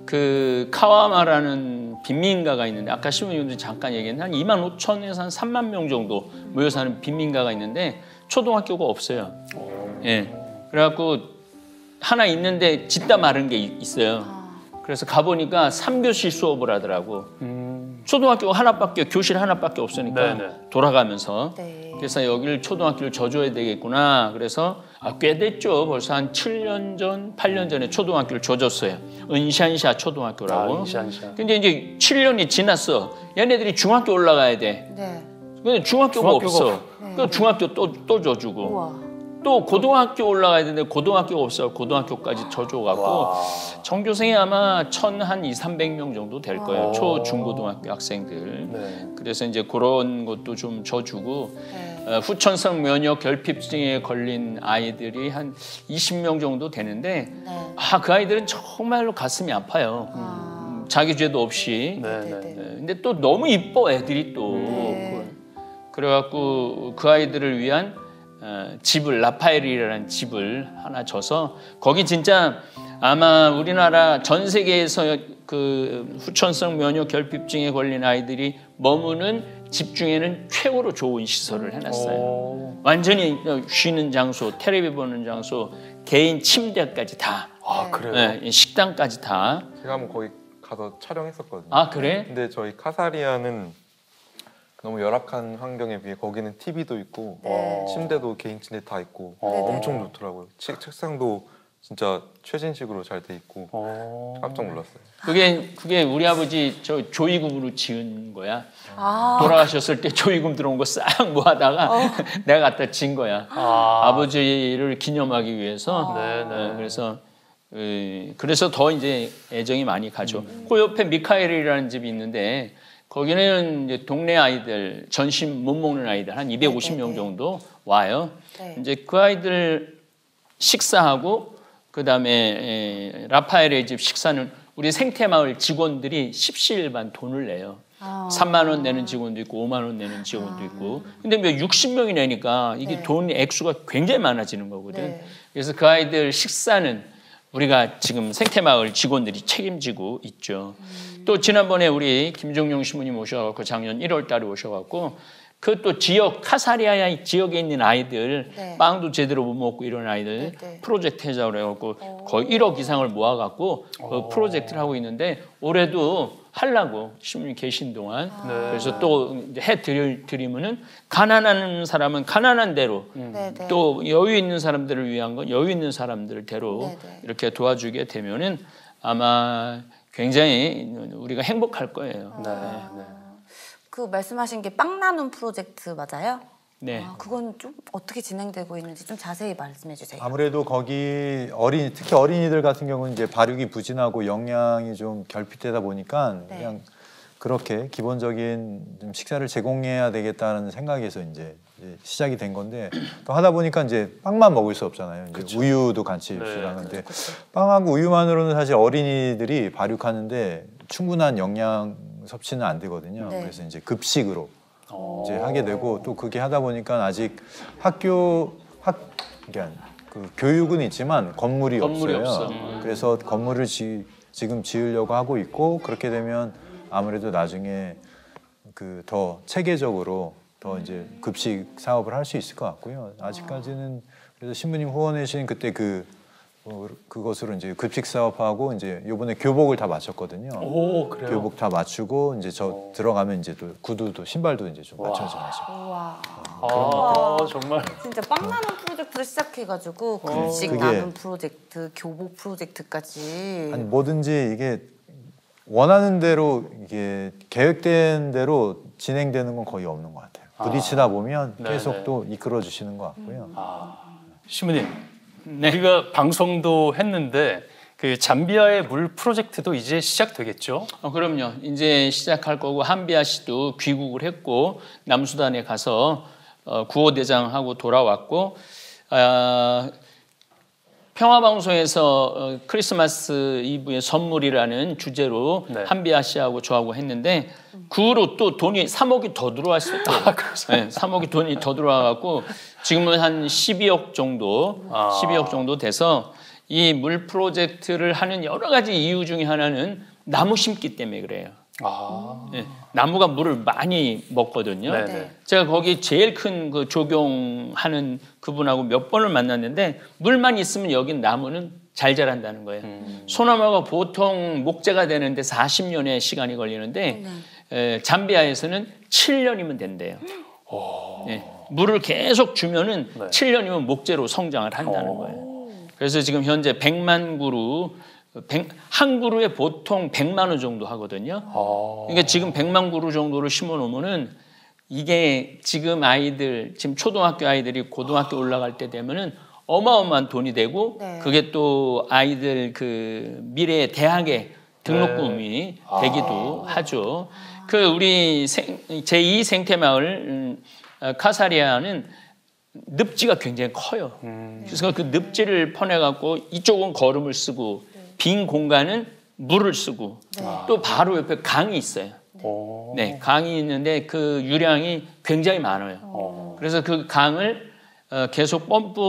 그 카와마라는 빈민가가 있는데 아까 신부님도 잠깐 얘기했는데 한 2만 5천에서 한 3만 명 정도 모여 사는 빈민가가 있는데 초등학교가 없어요. 예, 그래갖고 하나 있는데 짓다 마른 게 있어요. 그래서 가보니까 3교시 수업을 하더라고. 초등학교 하나밖에 교실 하나밖에 없으니까 네네. 돌아가면서 네. 그래서 여기를 초등학교를 져줘야 되겠구나. 그래서 꽤 됐죠. 벌써 한 7년 전, 8년 전에 초등학교를 져줬어요. 은샨샤 초등학교라고. 은샨샤. 근데 이제 7년이 지났어. 얘네들이 중학교 올라가야 돼. 네. 근데 중학교가 없어. 네. 그 중학교 또 져주고. 우와. 또 고등학교 올라가야 되는데 고등학교가 없어. 고등학교까지 져줘갖고 전교생이 아마 1,200~300명 정도 될 거예요. 초, 중고등학교 학생들. 네. 그래서 이제 그런 것도 좀 져주고 네. 후천성 면역 결핍증에 걸린 아이들이 한 20명 정도 되는데 네. 그 아이들은 정말로 가슴이 아파요. 자기 죄도 없이. 네, 네. 네. 근데 또 너무 이뻐 애들이 또. 네. 그래갖고 그 아이들을 위한 집을 라파엘이라는 집을 하나 줘서 거기 진짜 아마 우리나라 전 세계에서 그 후천성 면역 결핍증에 걸린 아이들이 머무는 집 중에는 최고로 좋은 시설을 해놨어요. 완전히 쉬는 장소, 텔레비 보는 장소, 개인 침대까지 다. 아 그래요? 네, 식당까지 다. 제가 한번 거기 가서 촬영했었거든요. 아 그래? 근데 저희 카사리아는 너무 열악한 환경에 비해 거기는 TV도 있고 네. 침대도 개인 침대 다 있고 네네. 엄청 좋더라고요. 책상도 진짜 최신식으로 잘 돼 있고 깜짝 놀랐어요. 그게 우리 아버지 저 조이금으로 지은 거야. 아. 돌아가셨을 때 조이금 들어온 거 싹 모아다가 내가 갖다 진 거야. 아버지를 기념하기 위해서. 네네. 그래서 더 이제 애정이 많이 가죠. 그 옆에 미카엘이라는 집이 있는데 거기는 이제 동네 아이들 전심 못 먹는 아이들 한 250명 정도 와요. 네. 이제 그 아이들 식사하고 그다음에 라파엘의 집 식사는 우리 생태마을 직원들이 십시일반 돈을 내요. 3만 원 내는 직원도 있고 5만 원 내는 직원도 있고. 근데 뭐 60명이 내니까 이게 돈 액수가 굉장히 많아지는 거거든. 네. 그래서 그 아이들 식사는 우리가 지금 생태마을 직원들이 책임지고 있죠. 또 지난번에 우리 김종용 신부님 오셔갖고 작년 1월 달에 오셔갖고 그 또 지역 카사리아 지역에 있는 아이들 네. 빵도 제대로 못 먹고 이런 아이들 네. 프로젝트 해자고 그래갖고 거의 1억 이상을 모아갖고 그 프로젝트를 하고 있는데 올해도 하려고 신부님 계신 동안 그래서 또 해드리면은 가난한 사람은 가난한 대로 또 여유 있는 사람들을 위한 건 여유 있는 사람들대로 이렇게 도와주게 되면은 아마 굉장히 우리가 행복할 거예요. 그 말씀하신 게 빵 나눔 프로젝트 맞아요? 네. 그건 좀 어떻게 진행되고 있는지 좀 자세히 말씀해 주세요. 아무래도 거기 특히 어린이들 같은 경우는 이제 발육이 부진하고 영양이 좀 결핍되다 보니까 그냥 그렇게 기본적인 좀 식사를 제공해야 되겠다는 생각에서 이제 시작이 된 건데 또 하다 보니까 이제 빵만 먹을 수 없잖아요. 이제 우유도 같이 필요한데 빵하고 우유만으로는 사실 어린이들이 발육하는데 충분한 영양 섭취는 안 되거든요. 그래서 이제 급식으로 이제 하게 되고 또 그게 하다 보니까 아직 그러니까 그 교육은 있지만 건물이 없어요. 그래서 건물을 지금 지으려고 하고 있고 그렇게 되면 아무래도 나중에 그 더 체계적으로 더 이제 급식 사업을 할 수 있을 것 같고요. 아직까지는 그래서 신부님 후원해 주신 그때 그것으로 이제 급식 사업하고 이제 이번에 교복을 다 마쳤거든요. 오, 그래요? 교복 다 맞추고 이제 들어가면 이제 또 구두도 신발도 이제 좀 맞춰져야죠. 우와. 정말 진짜 빵 나눔 프로젝트를 시작해가지고 급식 나눔 프로젝트, 교복 프로젝트까지. 아니 뭐든지 이게 원하는 대로 이게 계획된 대로 진행되는 건 거의 없는 것 같아요. 부딪히다 보면 계속 또 이끌어 주시는 것 같고요. 신부님, 우리가 방송도 했는데 그 잠비아의 물 프로젝트도 이제 시작되겠죠? 그럼요. 이제 시작할 거고 한비아 씨도 귀국을 했고 남수단에 가서 구호대장하고 돌아왔고 평화방송에서 크리스마스 이브의 선물이라는 주제로 한비아 씨하고 저하고 했는데 그 후로 또 돈이 3억이 더 들어왔어요. 3억이 돈이 더 들어와갖고 지금은 한 12억 정도 돼서 이 물 프로젝트를 하는 여러 가지 이유 중에 하나는 나무 심기 때문에 그래요. 나무가 물을 많이 먹거든요. 제가 거기 제일 큰 그 조경하는 그분하고 몇 번을 만났는데 물만 있으면 여긴 나무는 잘 자란다는 거예요. 소나무가 보통 목재가 되는데 40년의 시간이 걸리는데 잠비아에서는 7년이면 된대요. 물을 계속 주면은 7년이면 목재로 성장을 한다는 거예요. 그래서 지금 현재 100만 그루 한 그루에 보통 100만 원 정도 하거든요. 그러니까 지금 100만 그루 정도를 심어 놓으면은 이게 지금 지금 초등학교 아이들이 고등학교 올라갈 때 되면은 어마어마한 돈이 되고 그게 또 아이들 그 미래의 대학에 등록금이 되기도 하죠. 그 우리 제2 생태마을 카사리아는 늪지가 굉장히 커요. 그래서 그 늪지를 퍼내갖고 이쪽은 거름을 쓰고 빈 공간은 물을 쓰고 또 바로 옆에 강이 있어요. 강이 있는데 그 유량이 굉장히 많아요. 그래서 그 강을 계속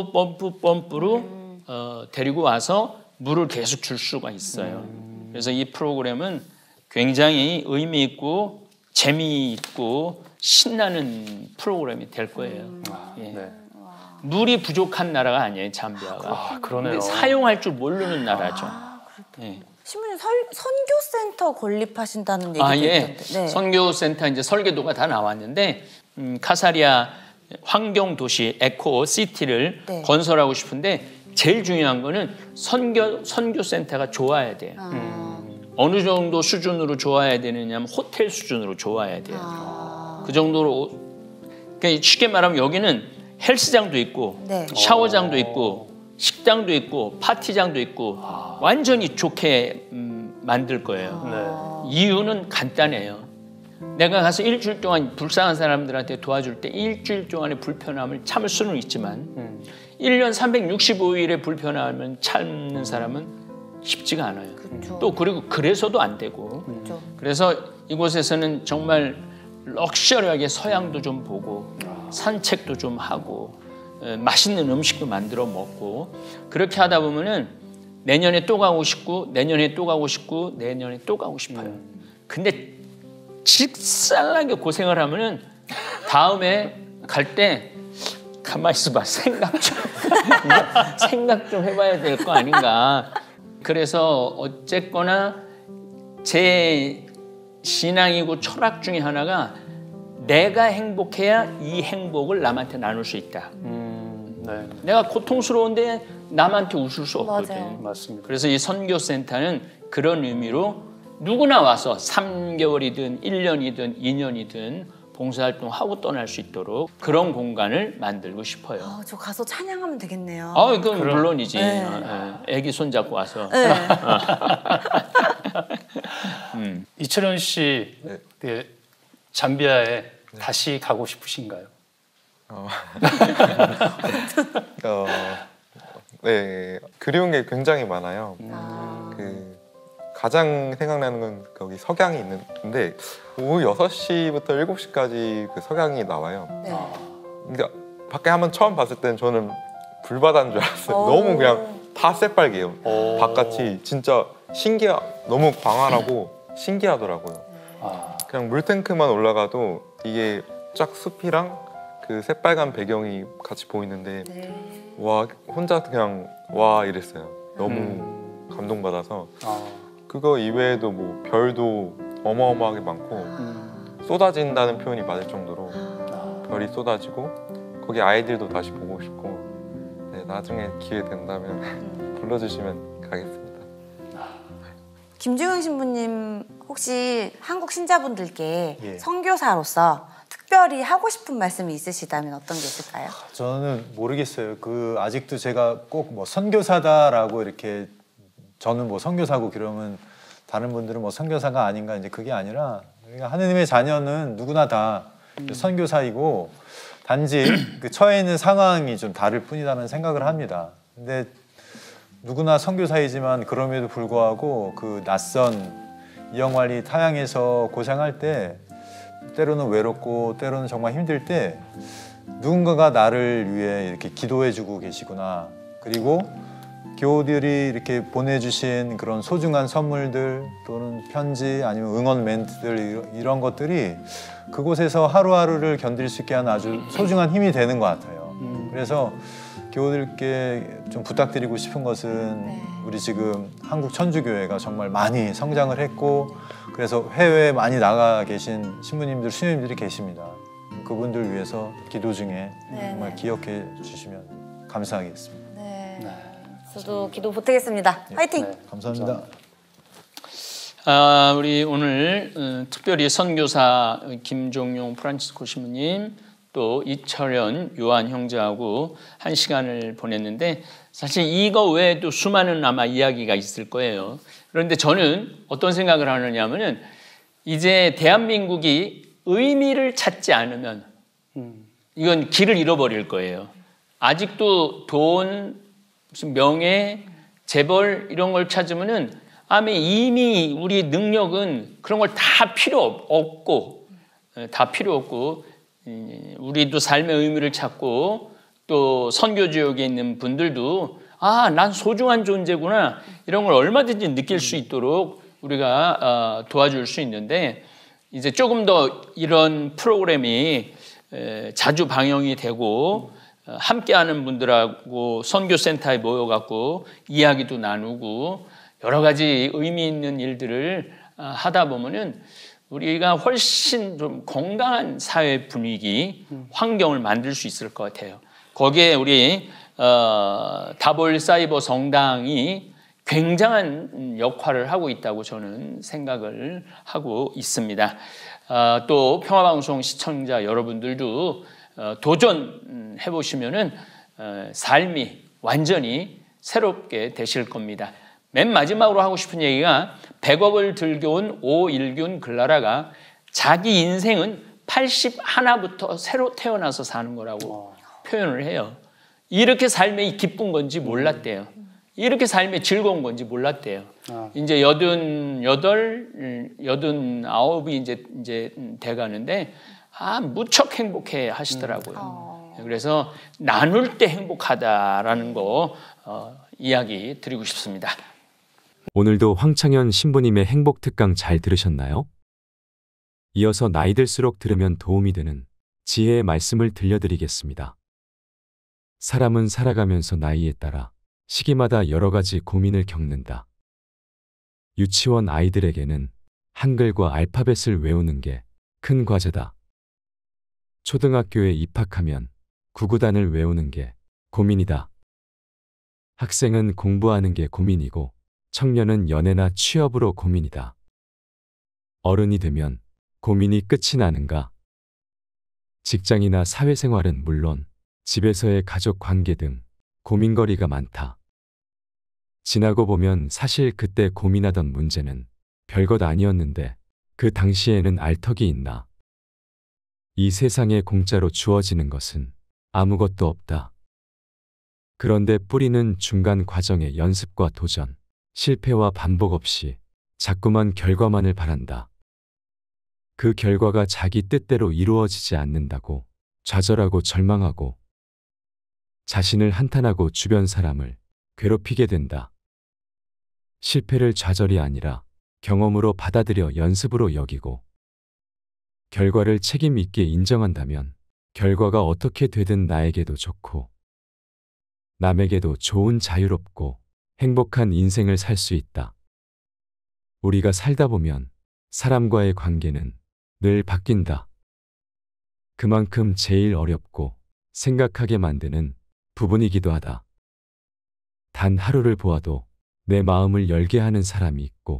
펌프로 데리고 와서 물을 계속 줄 수가 있어요. 그래서 이 프로그램은 굉장히 의미 있고 재미있고 신나는 프로그램이 될 거예요. 물이 부족한 나라가 아니에요, 잠비아가. 그러네요. 근데 사용할 줄 모르는 나라죠. 신부님 선교센터 건립하신다는 얘기도 있던데. 선교센터 이제 설계도가 다 나왔는데 카사리아 환경도시 에코시티를 건설하고 싶은데 제일 중요한 거는 선교센터가 좋아야 돼요. 어느 정도 수준으로 좋아야 되느냐면 호텔 수준으로 좋아야 돼요. 그 정도로 그러니까 쉽게 말하면 여기는 헬스장도 있고 샤워장도 있고 식당도 있고 파티장도 있고 완전히 좋게 만들 거예요. 이유는 간단해요. 내가 가서 일주일 동안 불쌍한 사람들한테 도와줄 때 일주일 동안의 불편함을 참을 수는 있지만 1년 365일의 불편함을 참는 사람은 쉽지가 않아요. 그렇죠. 또 그리고 그래서도 안 되고 그렇죠. 그래서 이곳에서는 정말 럭셔리하게 서양도 좀 보고 산책도 좀 하고 맛있는 음식도 만들어 먹고 그렇게 하다 보면은 내년에 또 가고 싶고 내년에 또 가고 싶고 내년에 또 가고 싶어요. 근데 직살나게 고생을 하면은 다음에 갈 때 가만히 있어봐. 생각 좀 해봐야 될 거 아닌가. 그래서 어쨌거나 제 신앙이고 철학 중에 하나가 내가 행복해야 이 행복을 남한테 나눌 수 있다. 네. 내가 고통스러운데 남한테 웃을 수 없거든. 맞아요. 맞습니다. 그래서 이 선교센터는 그런 의미로 누구나 와서 3개월이든 1년이든 2년이든 봉사활동하고 떠날 수 있도록 그런 공간을 만들고 싶어요. 저 가서 찬양하면 되겠네요. 그건 물론이지. 네. 애기 손잡고 와서. 네. 이철현 씨 네. 잠비아에 다시 가고 싶으신가요? 네, 그리운 게 굉장히 많아요. 그 가장 생각나는 건 거기 석양이 있는데 오후 6시부터 7시까지 그 석양이 나와요. 네. 그러니까 밖에 한번 처음 봤을 때는 저는 불바다인 줄 알았어요. 너무 그냥 다 새빨개요. 바깥이 진짜 너무 광활하고 신기하더라고요. 그냥 물탱크만 올라가도 이게 쫙 숲이랑 그 새빨간 배경이 같이 보이는데 와 혼자 그냥 와 이랬어요. 너무 감동받아서 그거 이외에도 뭐 별도 어마어마하게 많고 쏟아진다는 표현이 맞을 정도로 별이 쏟아지고 거기 아이들도 다시 보고 싶고 네, 나중에 기회 된다면 불러주시면 가겠습니다. 김주경 신부님 혹시 한국 신자분들께 예. 선교사로서 특별히 하고 싶은 말씀이 있으시다면 어떤 게 있을까요? 저는 모르겠어요. 아직도 제가 꼭 뭐 선교사다라고 이렇게 저는 뭐 선교사고 그러면 다른 분들은 뭐 선교사가 아닌가 이제 그게 아니라 그러니까 하느님의 자녀는 누구나 다 선교사이고 단지 그 처해 있는 상황이 좀 다를 뿐이라는 생각을 합니다. 근데 누구나 선교사이지만 그럼에도 불구하고 그 낯선 이영환이 타향에서 고생할 때 때로는 외롭고 때로는 정말 힘들 때 누군가가 나를 위해 이렇게 기도해주고 계시구나. 그리고 교우들이 이렇게 보내주신 그런 소중한 선물들 또는 편지 아니면 응원 멘트들 이런 것들이 그곳에서 하루하루를 견딜 수 있게 하는 아주 소중한 힘이 되는 것 같아요. 그래서 교우들께 좀 부탁드리고 싶은 것은 우리 지금 한국 천주교회가 정말 많이 성장을 했고 그래서 해외에 많이 나가 계신 신부님들, 수녀님들이 계십니다. 그분들 위해서 기도 중에 정말 기억해 주시면 감사하겠습니다. 저도 기도 보태겠습니다. 화이팅! 네. 감사합니다. 우리 오늘 특별히 선교사 김종용 프란치스코 신부님 또 이철현 요한 형제하고 한 시간을 보냈는데 사실 이거 외에도 수많은 아마 이야기가 있을 거예요. 그런데 저는 어떤 생각을 하느냐면은 이제 대한민국이 의미를 찾지 않으면 이건 길을 잃어버릴 거예요. 아직도 돈, 무슨 명예, 재벌 이런 걸 찾으면은 이미 우리 능력은 그런 걸 다 필요 없고 우리도 삶의 의미를 찾고 또 선교 지역에 있는 분들도 난 소중한 존재구나 이런 걸 얼마든지 느낄 수 있도록 우리가 도와줄 수 있는데 이제 조금 더 이런 프로그램이 자주 방영이 되고 함께하는 분들하고 선교센터에 모여갖고 이야기도 나누고 여러 가지 의미 있는 일들을 하다 보면은 우리가 훨씬 좀 건강한 사회 분위기, 환경을 만들 수 있을 것 같아요. 거기에 우리 다볼 사이버 성당이 굉장한 역할을 하고 있다고 저는 생각을 하고 있습니다. 또 평화방송 시청자 여러분들도 도전해 보시면은 삶이 완전히 새롭게 되실 겁니다. 맨 마지막으로 하고 싶은 얘기가 100억을 들겨온 오일균 글라라가 자기 인생은 81부터 새로 태어나서 사는 거라고 표현을 해요. 이렇게 삶이 기쁜 건지 몰랐대요. 이렇게 삶이 즐거운 건지 몰랐대요. 이제 88, 89이 이제 돼가는데 무척 행복해 하시더라고요. 그래서 나눌 때 행복하다라는 거 이야기 드리고 싶습니다. 오늘도 황창현 신부님의 행복 특강 잘 들으셨나요? 이어서 나이 들수록 들으면 도움이 되는 지혜의 말씀을 들려드리겠습니다. 사람은 살아가면서 나이에 따라 시기마다 여러 가지 고민을 겪는다. 유치원 아이들에게는 한글과 알파벳을 외우는 게 큰 과제다. 초등학교에 입학하면 구구단을 외우는 게 고민이다. 학생은 공부하는 게 고민이고 청년은 연애나 취업으로 고민이다. 어른이 되면 고민이 끝이 나는가? 직장이나 사회생활은 물론 집에서의 가족 관계 등 고민거리가 많다. 지나고 보면 사실 그때 고민하던 문제는 별것 아니었는데 그 당시에는 알 턱이 있나? 이 세상에 공짜로 주어지는 것은 아무것도 없다. 그런데 뿌리는 중간 과정의 연습과 도전, 실패와 반복 없이 자꾸만 결과만을 바란다. 그 결과가 자기 뜻대로 이루어지지 않는다고 좌절하고 절망하고 자신을 한탄하고 주변 사람을 괴롭히게 된다. 실패를 좌절이 아니라 경험으로 받아들여 연습으로 여기고 결과를 책임 있게 인정한다면 결과가 어떻게 되든 나에게도 좋고 남에게도 좋은 자유롭고 행복한 인생을 살 수 있다. 우리가 살다 보면 사람과의 관계는 늘 바뀐다. 그만큼 제일 어렵고 생각하게 만드는 부분이기도 하다. 단 하루를 보아도 내 마음을 열게 하는 사람이 있고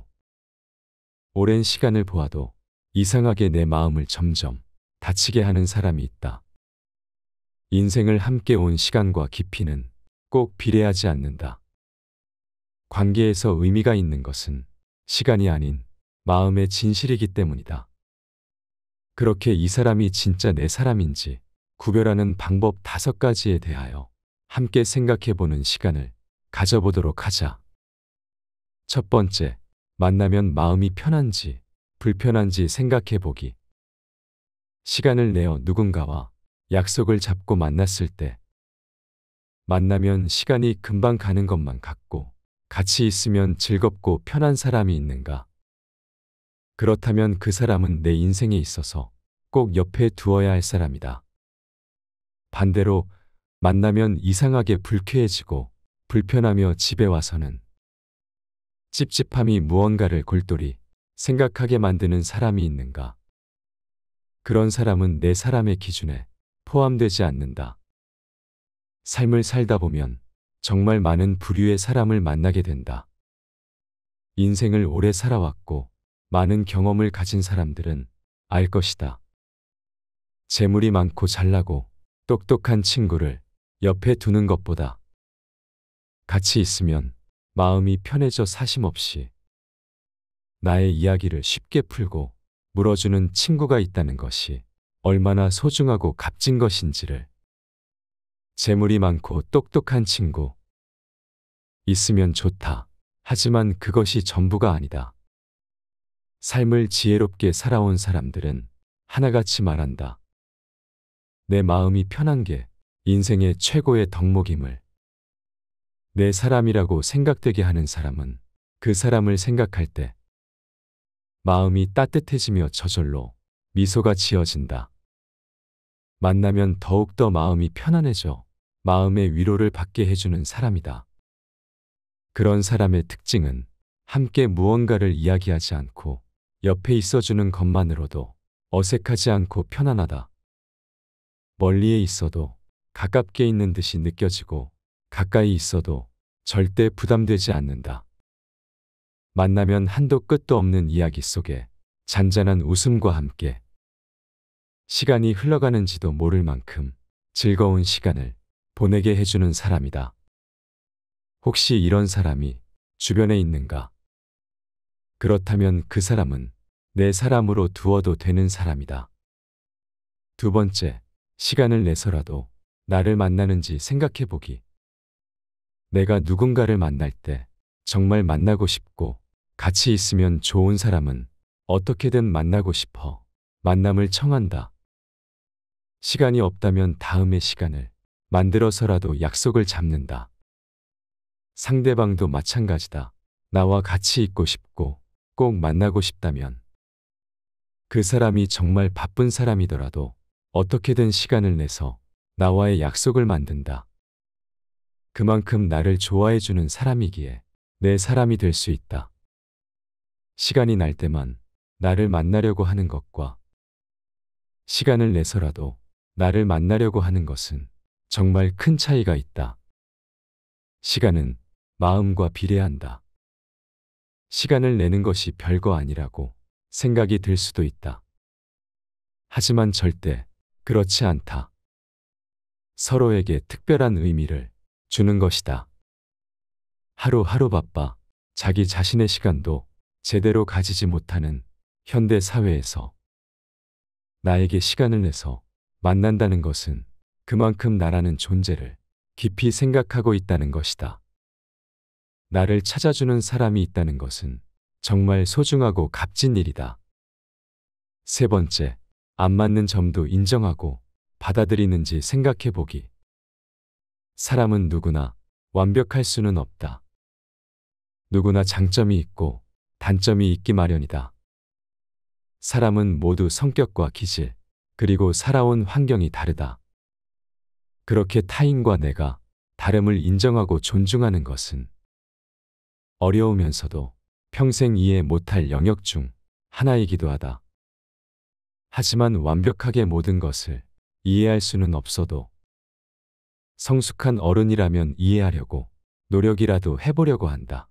오랜 시간을 보아도 이상하게 내 마음을 점점 다치게 하는 사람이 있다. 인생을 함께 온 시간과 깊이는 꼭 비례하지 않는다. 관계에서 의미가 있는 것은 시간이 아닌 마음의 진실이기 때문이다. 그렇게 이 사람이 진짜 내 사람인지 구별하는 방법 5가지에 대하여 함께 생각해보는 시간을 가져보도록 하자. 첫 번째, 만나면 마음이 편한지 불편한지 생각해보기. 시간을 내어 누군가와 약속을 잡고 만났을 때 만나면 시간이 금방 가는 것만 같고 같이 있으면 즐겁고 편한 사람이 있는가? 그렇다면 그 사람은 내 인생에 있어서 꼭 옆에 두어야 할 사람이다. 반대로 만나면 이상하게 불쾌해지고 불편하며 집에 와서는 찝찝함이 무언가를 골똘히 생각하게 만드는 사람이 있는가? 그런 사람은 내 사람의 기준에 포함되지 않는다. 삶을 살다 보면 정말 많은 부류의 사람을 만나게 된다. 인생을 오래 살아왔고 많은 경험을 가진 사람들은 알 것이다. 재물이 많고 잘나고 똑똑한 친구를 옆에 두는 것보다 같이 있으면 마음이 편해져 사심없이 나의 이야기를 쉽게 풀고 물어주는 친구가 있다는 것이 얼마나 소중하고 값진 것인지를. 재물이 많고 똑똑한 친구 있으면 좋다. 하지만 그것이 전부가 아니다. 삶을 지혜롭게 살아온 사람들은 하나같이 말한다. 내 마음이 편한 게 인생의 최고의 덕목임을. 내 사람이라고 생각되게 하는 사람은 그 사람을 생각할 때 마음이 따뜻해지며 저절로 미소가 지어진다. 만나면 더욱더 마음이 편안해져 마음의 위로를 받게 해주는 사람이다. 그런 사람의 특징은 함께 무언가를 이야기하지 않고 옆에 있어주는 것만으로도 어색하지 않고 편안하다. 멀리에 있어도 가깝게 있는 듯이 느껴지고 가까이 있어도 절대 부담되지 않는다. 만나면 한도 끝도 없는 이야기 속에 잔잔한 웃음과 함께 시간이 흘러가는지도 모를 만큼 즐거운 시간을 보내게 해주는 사람이다. 혹시 이런 사람이 주변에 있는가? 그렇다면 그 사람은 내 사람으로 두어도 되는 사람이다. 두 번째, 시간을 내서라도 나를 만나는지 생각해 보기. 내가 누군가를 만날 때 정말 만나고 싶고 같이 있으면 좋은 사람은 어떻게든 만나고 싶어 만남을 청한다. 시간이 없다면 다음의 시간을 만들어서라도 약속을 잡는다. 상대방도 마찬가지다. 나와 같이 있고 싶고 꼭 만나고 싶다면 그 사람이 정말 바쁜 사람이더라도 어떻게든 시간을 내서 나와의 약속을 만든다. 그만큼 나를 좋아해주는 사람이기에 내 사람이 될 수 있다. 시간이 날 때만 나를 만나려고 하는 것과 시간을 내서라도 나를 만나려고 하는 것은 정말 큰 차이가 있다. 시간은 마음과 비례한다. 시간을 내는 것이 별거 아니라고 생각이 들 수도 있다. 하지만 절대 그렇지 않다. 서로에게 특별한 의미를 주는 것이다. 하루하루 바빠 자기 자신의 시간도 제대로 가지지 못하는 현대 사회에서 나에게 시간을 내서 만난다는 것은 그만큼 나라는 존재를 깊이 생각하고 있다는 것이다. 나를 찾아주는 사람이 있다는 것은 정말 소중하고 값진 일이다. 세 번째, 안 맞는 점도 인정하고 받아들이는지 생각해 보기. 사람은 누구나 완벽할 수는 없다. 누구나 장점이 있고 단점이 있기 마련이다. 사람은 모두 성격과 기질, 그리고 살아온 환경이 다르다. 그렇게 타인과 내가 다름을 인정하고 존중하는 것은 어려우면서도 평생 이해 못할 영역 중 하나이기도 하다. 하지만 완벽하게 모든 것을 이해할 수는 없어도 성숙한 어른이라면 이해하려고 노력이라도 해보려고 한다.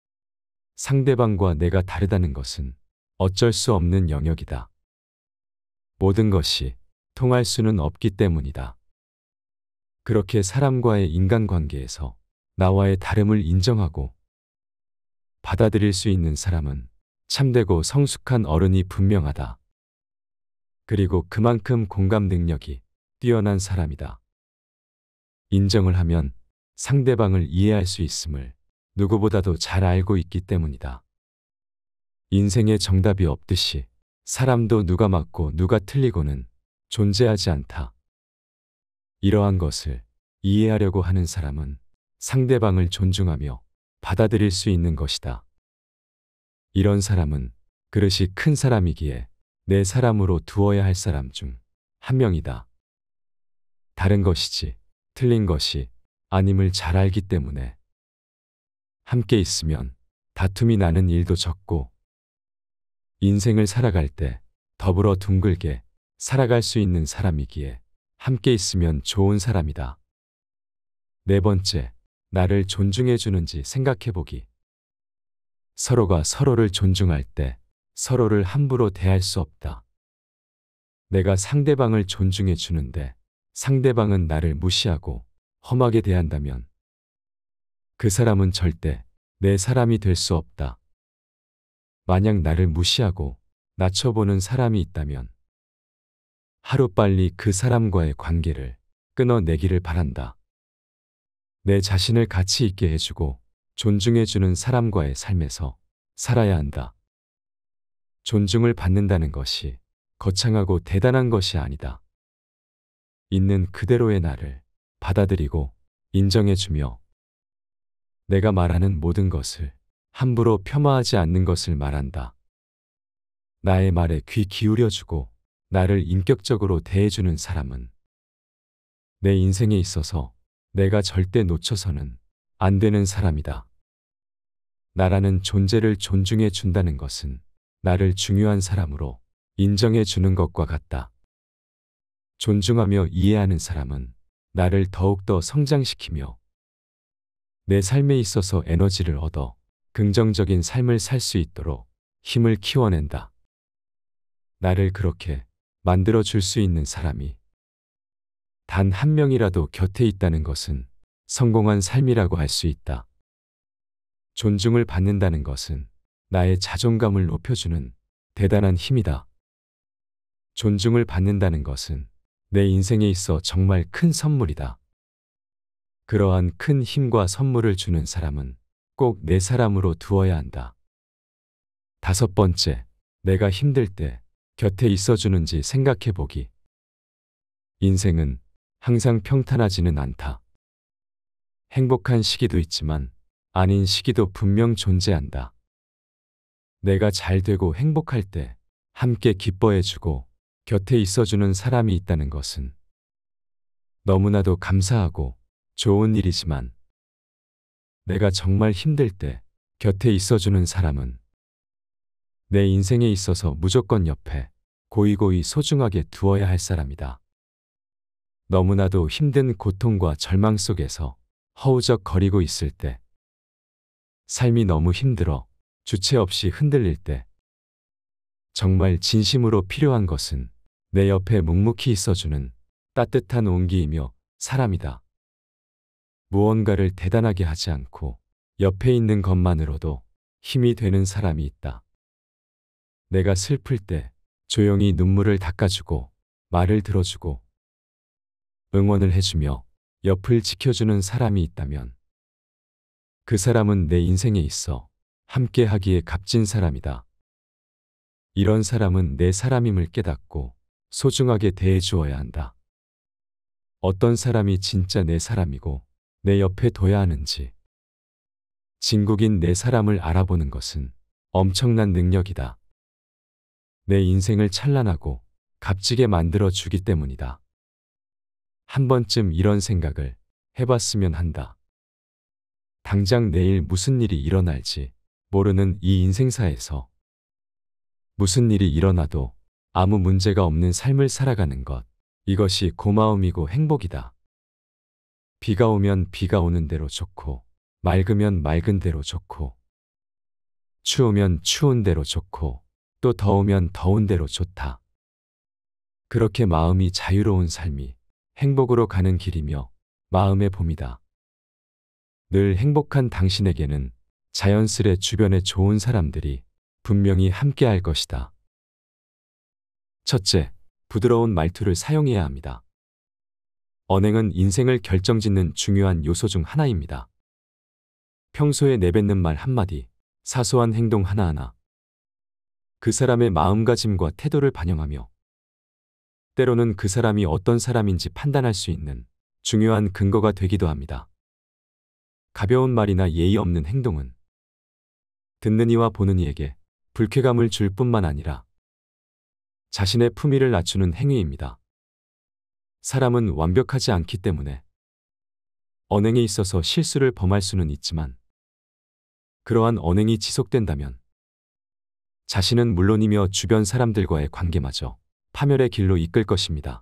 상대방과 내가 다르다는 것은 어쩔 수 없는 영역이다. 모든 것이 통할 수는 없기 때문이다. 그렇게 사람과의 인간관계에서 나와의 다름을 인정하고 받아들일 수 있는 사람은 참되고 성숙한 어른이 분명하다. 그리고 그만큼 공감 능력이 뛰어난 사람이다. 인정을 하면 상대방을 이해할 수 있음을 누구보다도 잘 알고 있기 때문이다. 인생에 정답이 없듯이 사람도 누가 맞고 누가 틀리고는 존재하지 않다. 이러한 것을 이해하려고 하는 사람은 상대방을 존중하며 받아들일 수 있는 것이다. 이런 사람은 그릇이 큰 사람이기에 내 사람으로 두어야 할 사람 중 한 명이다. 다른 것이지 틀린 것이 아님을 잘 알기 때문에 함께 있으면 다툼이 나는 일도 적고 인생을 살아갈 때 더불어 둥글게 살아갈 수 있는 사람이기에 함께 있으면 좋은 사람이다. 네 번째, 나를 존중해 주는지 생각해 보기. 서로가 서로를 존중할 때 서로를 함부로 대할 수 없다. 내가 상대방을 존중해 주는데 상대방은 나를 무시하고 험하게 대한다면 그 사람은 절대 내 사람이 될 수 없다. 만약 나를 무시하고 낮춰보는 사람이 있다면 하루빨리 그 사람과의 관계를 끊어내기를 바란다. 내 자신을 가치 있게 해주고 존중해주는 사람과의 삶에서 살아야 한다. 존중을 받는다는 것이 거창하고 대단한 것이 아니다. 있는 그대로의 나를 받아들이고 인정해주며 내가 말하는 모든 것을 함부로 폄하하지 않는 것을 말한다. 나의 말에 귀 기울여주고 나를 인격적으로 대해주는 사람은 내 인생에 있어서 내가 절대 놓쳐서는 안 되는 사람이다. 나라는 존재를 존중해 준다는 것은 나를 중요한 사람으로 인정해 주는 것과 같다. 존중하며 이해하는 사람은 나를 더욱더 성장시키며 내 삶에 있어서 에너지를 얻어 긍정적인 삶을 살 수 있도록 힘을 키워낸다. 나를 그렇게 만들어 줄 수 있는 사람이 단 한 명이라도 곁에 있다는 것은 성공한 삶이라고 할 수 있다. 존중을 받는다는 것은 나의 자존감을 높여주는 대단한 힘이다. 존중을 받는다는 것은 내 인생에 있어 정말 큰 선물이다. 그러한 큰 힘과 선물을 주는 사람은 꼭 내 사람으로 두어야 한다. 5번째, 내가 힘들 때 곁에 있어주는지 생각해 보기. 인생은 항상 평탄하지는 않다. 행복한 시기도 있지만 아닌 시기도 분명 존재한다. 내가 잘 되고 행복할 때 함께 기뻐해주고 곁에 있어주는 사람이 있다는 것은 너무나도 감사하고 좋은 일이지만, 내가 정말 힘들 때 곁에 있어주는 사람은 내 인생에 있어서 무조건 옆에 고이고이 소중하게 두어야 할 사람이다. 너무나도 힘든 고통과 절망 속에서 허우적거리고 있을 때, 삶이 너무 힘들어 주체 없이 흔들릴 때, 정말 진심으로 필요한 것은 내 옆에 묵묵히 있어주는 따뜻한 온기이며 사람이다. 무언가를 대단하게 하지 않고 옆에 있는 것만으로도 힘이 되는 사람이 있다. 내가 슬플 때 조용히 눈물을 닦아주고 말을 들어주고 응원을 해주며 옆을 지켜주는 사람이 있다면 그 사람은 내 인생에 있어 함께 하기에 값진 사람이다. 이런 사람은 내 사람임을 깨닫고 소중하게 대해주어야 한다. 어떤 사람이 진짜 내 사람이고 내 옆에 둬야 하는지, 진국인 내 사람을 알아보는 것은 엄청난 능력이다. 내 인생을 찬란하고 값지게 만들어 주기 때문이다. 한 번쯤 이런 생각을 해봤으면 한다. 당장 내일 무슨 일이 일어날지 모르는 이 인생사에서 무슨 일이 일어나도 아무 문제가 없는 삶을 살아가는 것, 이것이 고마움이고 행복이다. 비가 오면 비가 오는 대로 좋고, 맑으면 맑은 대로 좋고, 추우면 추운 대로 좋고, 또 더우면 더운 대로 좋다. 그렇게 마음이 자유로운 삶이 행복으로 가는 길이며 마음의 봄이다. 늘 행복한 당신에게는 자연스레 주변에 좋은 사람들이 분명히 함께할 것이다. 첫째, 부드러운 말투를 사용해야 합니다. 언행은 인생을 결정짓는 중요한 요소 중 하나입니다. 평소에 내뱉는 말 한마디, 사소한 행동 하나하나, 그 사람의 마음가짐과 태도를 반영하며 때로는 그 사람이 어떤 사람인지 판단할 수 있는 중요한 근거가 되기도 합니다. 가벼운 말이나 예의 없는 행동은 듣는 이와 보는 이에게 불쾌감을 줄 뿐만 아니라 자신의 품위를 낮추는 행위입니다. 사람은 완벽하지 않기 때문에 언행에 있어서 실수를 범할 수는 있지만, 그러한 언행이 지속된다면 자신은 물론이며 주변 사람들과의 관계마저 파멸의 길로 이끌 것입니다.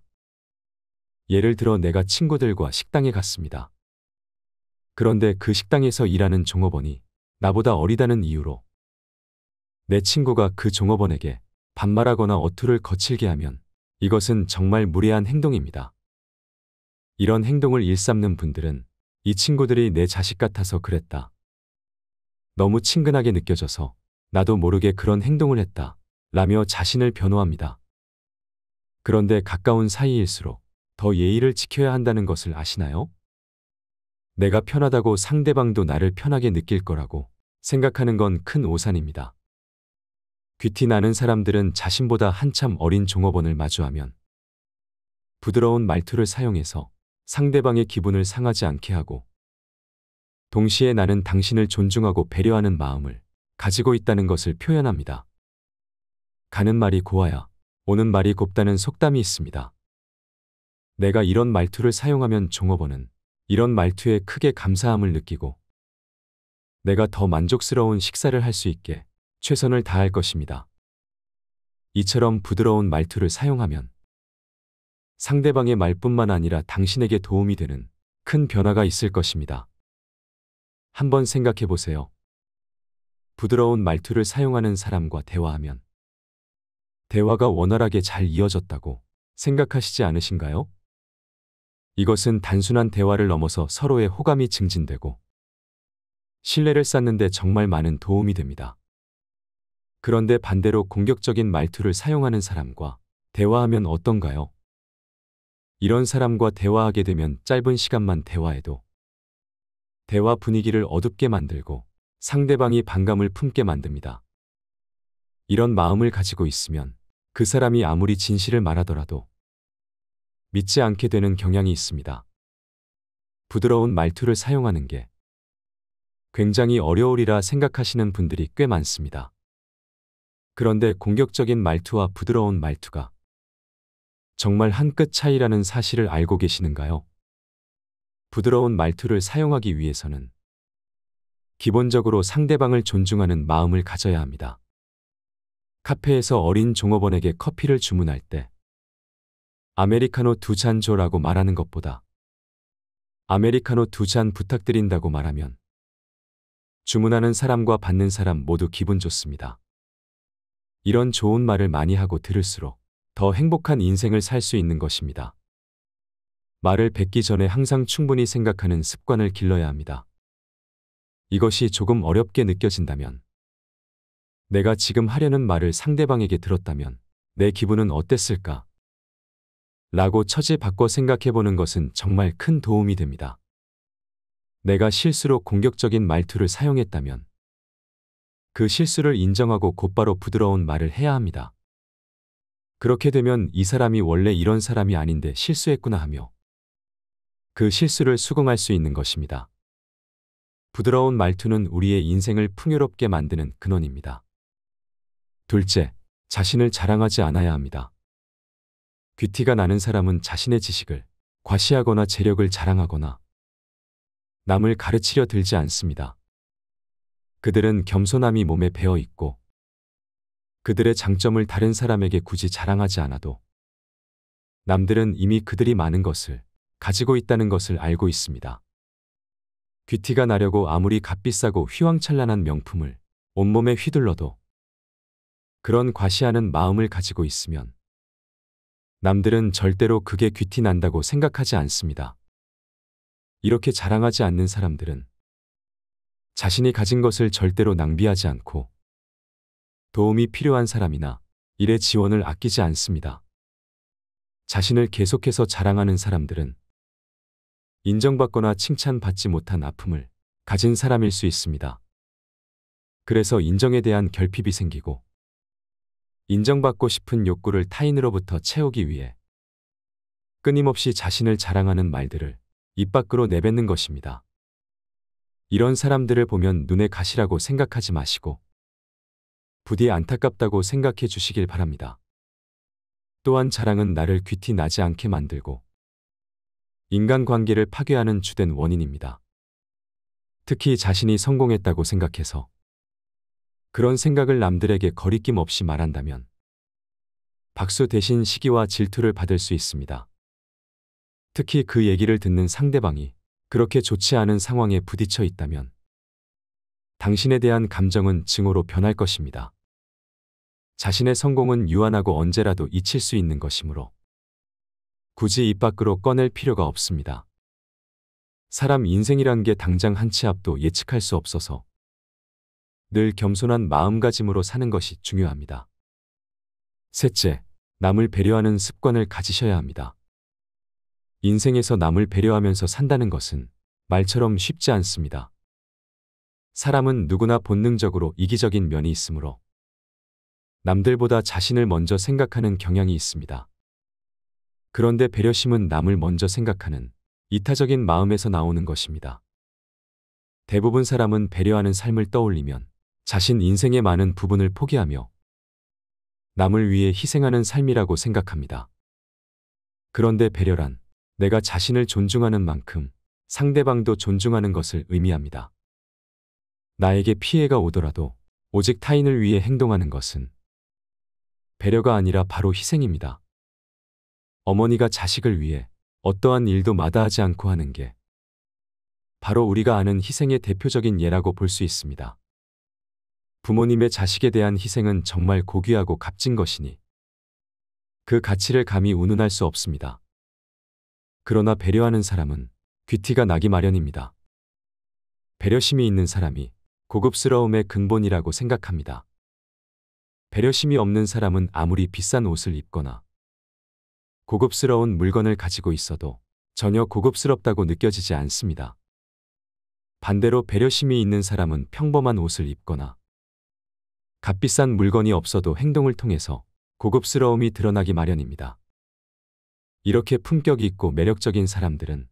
예를 들어 내가 친구들과 식당에 갔습니다. 그런데 그 식당에서 일하는 종업원이 나보다 어리다는 이유로 내 친구가 그 종업원에게 반말하거나 어투를 거칠게 하면 이것은 정말 무례한 행동입니다. 이런 행동을 일삼는 분들은 이 친구들이 내 자식 같아서 그랬다, 너무 친근하게 느껴져서 나도 모르게 그런 행동을 했다 라며 자신을 변호합니다. 그런데 가까운 사이일수록 더 예의를 지켜야 한다는 것을 아시나요? 내가 편하다고 상대방도 나를 편하게 느낄 거라고 생각하는 건 큰 오산입니다. 귀티 나는 사람들은 자신보다 한참 어린 종업원을 마주하면 부드러운 말투를 사용해서 상대방의 기분을 상하지 않게 하고, 동시에 나는 당신을 존중하고 배려하는 마음을 가지고 있다는 것을 표현합니다. 가는 말이 고와야 오는 말이 곱다는 속담이 있습니다. 내가 이런 말투를 사용하면 종업원은 이런 말투에 크게 감사함을 느끼고 내가 더 만족스러운 식사를 할 수 있게 최선을 다할 것입니다. 이처럼 부드러운 말투를 사용하면 상대방의 말뿐만 아니라 당신에게 도움이 되는 큰 변화가 있을 것입니다. 한번 생각해 보세요. 부드러운 말투를 사용하는 사람과 대화하면 대화가 원활하게 잘 이어졌다고 생각하시지 않으신가요? 이것은 단순한 대화를 넘어서 서로의 호감이 증진되고 신뢰를 쌓는 데 정말 많은 도움이 됩니다. 그런데 반대로 공격적인 말투를 사용하는 사람과 대화하면 어떤가요? 이런 사람과 대화하게 되면 짧은 시간만 대화해도 대화 분위기를 어둡게 만들고 상대방이 반감을 품게 만듭니다. 이런 마음을 가지고 있으면 그 사람이 아무리 진실을 말하더라도 믿지 않게 되는 경향이 있습니다. 부드러운 말투를 사용하는 게 굉장히 어려우리라 생각하시는 분들이 꽤 많습니다. 그런데 공격적인 말투와 부드러운 말투가 정말 한 끗 차이라는 사실을 알고 계시는가요? 부드러운 말투를 사용하기 위해서는 기본적으로 상대방을 존중하는 마음을 가져야 합니다. 카페에서 어린 종업원에게 커피를 주문할 때 아메리카노 2잔 줘라고 말하는 것보다 아메리카노 2잔 부탁드린다고 말하면 주문하는 사람과 받는 사람 모두 기분 좋습니다. 이런 좋은 말을 많이 하고 들을수록 더 행복한 인생을 살 수 있는 것입니다. 말을 뱉기 전에 항상 충분히 생각하는 습관을 길러야 합니다. 이것이 조금 어렵게 느껴진다면, 내가 지금 하려는 말을 상대방에게 들었다면 내 기분은 어땠을까? 라고 처지 바꿔 생각해 보는 것은 정말 큰 도움이 됩니다. 내가 실수로 공격적인 말투를 사용했다면 그 실수를 인정하고 곧바로 부드러운 말을 해야 합니다. 그렇게 되면 이 사람이 원래 이런 사람이 아닌데 실수했구나 하며 그 실수를 수긍할 수 있는 것입니다. 부드러운 말투는 우리의 인생을 풍요롭게 만드는 근원입니다. 둘째, 자신을 자랑하지 않아야 합니다. 귀티가 나는 사람은 자신의 지식을 과시하거나 재력을 자랑하거나 남을 가르치려 들지 않습니다. 그들은 겸손함이 몸에 배어 있고 그들의 장점을 다른 사람에게 굳이 자랑하지 않아도 남들은 이미 그들이 많은 것을 가지고 있다는 것을 알고 있습니다. 귀티가 나려고 아무리 값비싸고 휘황찬란한 명품을 온몸에 휘둘러도 그런 과시하는 마음을 가지고 있으면 남들은 절대로 그게 귀티 난다고 생각하지 않습니다. 이렇게 자랑하지 않는 사람들은 자신이 가진 것을 절대로 낭비하지 않고 도움이 필요한 사람이나 일의 지원을 아끼지 않습니다. 자신을 계속해서 자랑하는 사람들은 인정받거나 칭찬받지 못한 아픔을 가진 사람일 수 있습니다. 그래서 인정에 대한 결핍이 생기고 인정받고 싶은 욕구를 타인으로부터 채우기 위해 끊임없이 자신을 자랑하는 말들을 입 밖으로 내뱉는 것입니다. 이런 사람들을 보면 눈에 가시라고 생각하지 마시고 부디 안타깝다고 생각해 주시길 바랍니다. 또한 자랑은 나를 귀티 나지 않게 만들고 인간관계를 파괴하는 주된 원인입니다. 특히 자신이 성공했다고 생각해서 그런 생각을 남들에게 거리낌 없이 말한다면 박수 대신 시기와 질투를 받을 수 있습니다. 특히 그 얘기를 듣는 상대방이 그렇게 좋지 않은 상황에 부딪혀 있다면 당신에 대한 감정은 증오로 변할 것입니다. 자신의 성공은 유한하고 언제라도 잊힐 수 있는 것이므로 굳이 입 밖으로 꺼낼 필요가 없습니다. 사람 인생이란 게 당장 한 치 앞도 예측할 수 없어서 늘 겸손한 마음가짐으로 사는 것이 중요합니다. 셋째, 남을 배려하는 습관을 가지셔야 합니다. 인생에서 남을 배려하면서 산다는 것은 말처럼 쉽지 않습니다. 사람은 누구나 본능적으로 이기적인 면이 있으므로 남들보다 자신을 먼저 생각하는 경향이 있습니다. 그런데 배려심은 남을 먼저 생각하는 이타적인 마음에서 나오는 것입니다. 대부분 사람은 배려하는 삶을 떠올리면 자신 인생의 많은 부분을 포기하며 남을 위해 희생하는 삶이라고 생각합니다. 그런데 배려란 내가 자신을 존중하는 만큼 상대방도 존중하는 것을 의미합니다. 나에게 피해가 오더라도 오직 타인을 위해 행동하는 것은 배려가 아니라 바로 희생입니다. 어머니가 자식을 위해 어떠한 일도 마다하지 않고 하는 게 바로 우리가 아는 희생의 대표적인 예라고 볼 수 있습니다. 부모님의 자식에 대한 희생은 정말 고귀하고 값진 것이니 그 가치를 감히 운운할 수 없습니다. 그러나 배려하는 사람은 귀티가 나기 마련입니다. 배려심이 있는 사람이 고급스러움의 근본이라고 생각합니다. 배려심이 없는 사람은 아무리 비싼 옷을 입거나 고급스러운 물건을 가지고 있어도 전혀 고급스럽다고 느껴지지 않습니다. 반대로 배려심이 있는 사람은 평범한 옷을 입거나 값비싼 물건이 없어도 행동을 통해서 고급스러움이 드러나기 마련입니다. 이렇게 품격 있고 매력적인 사람들은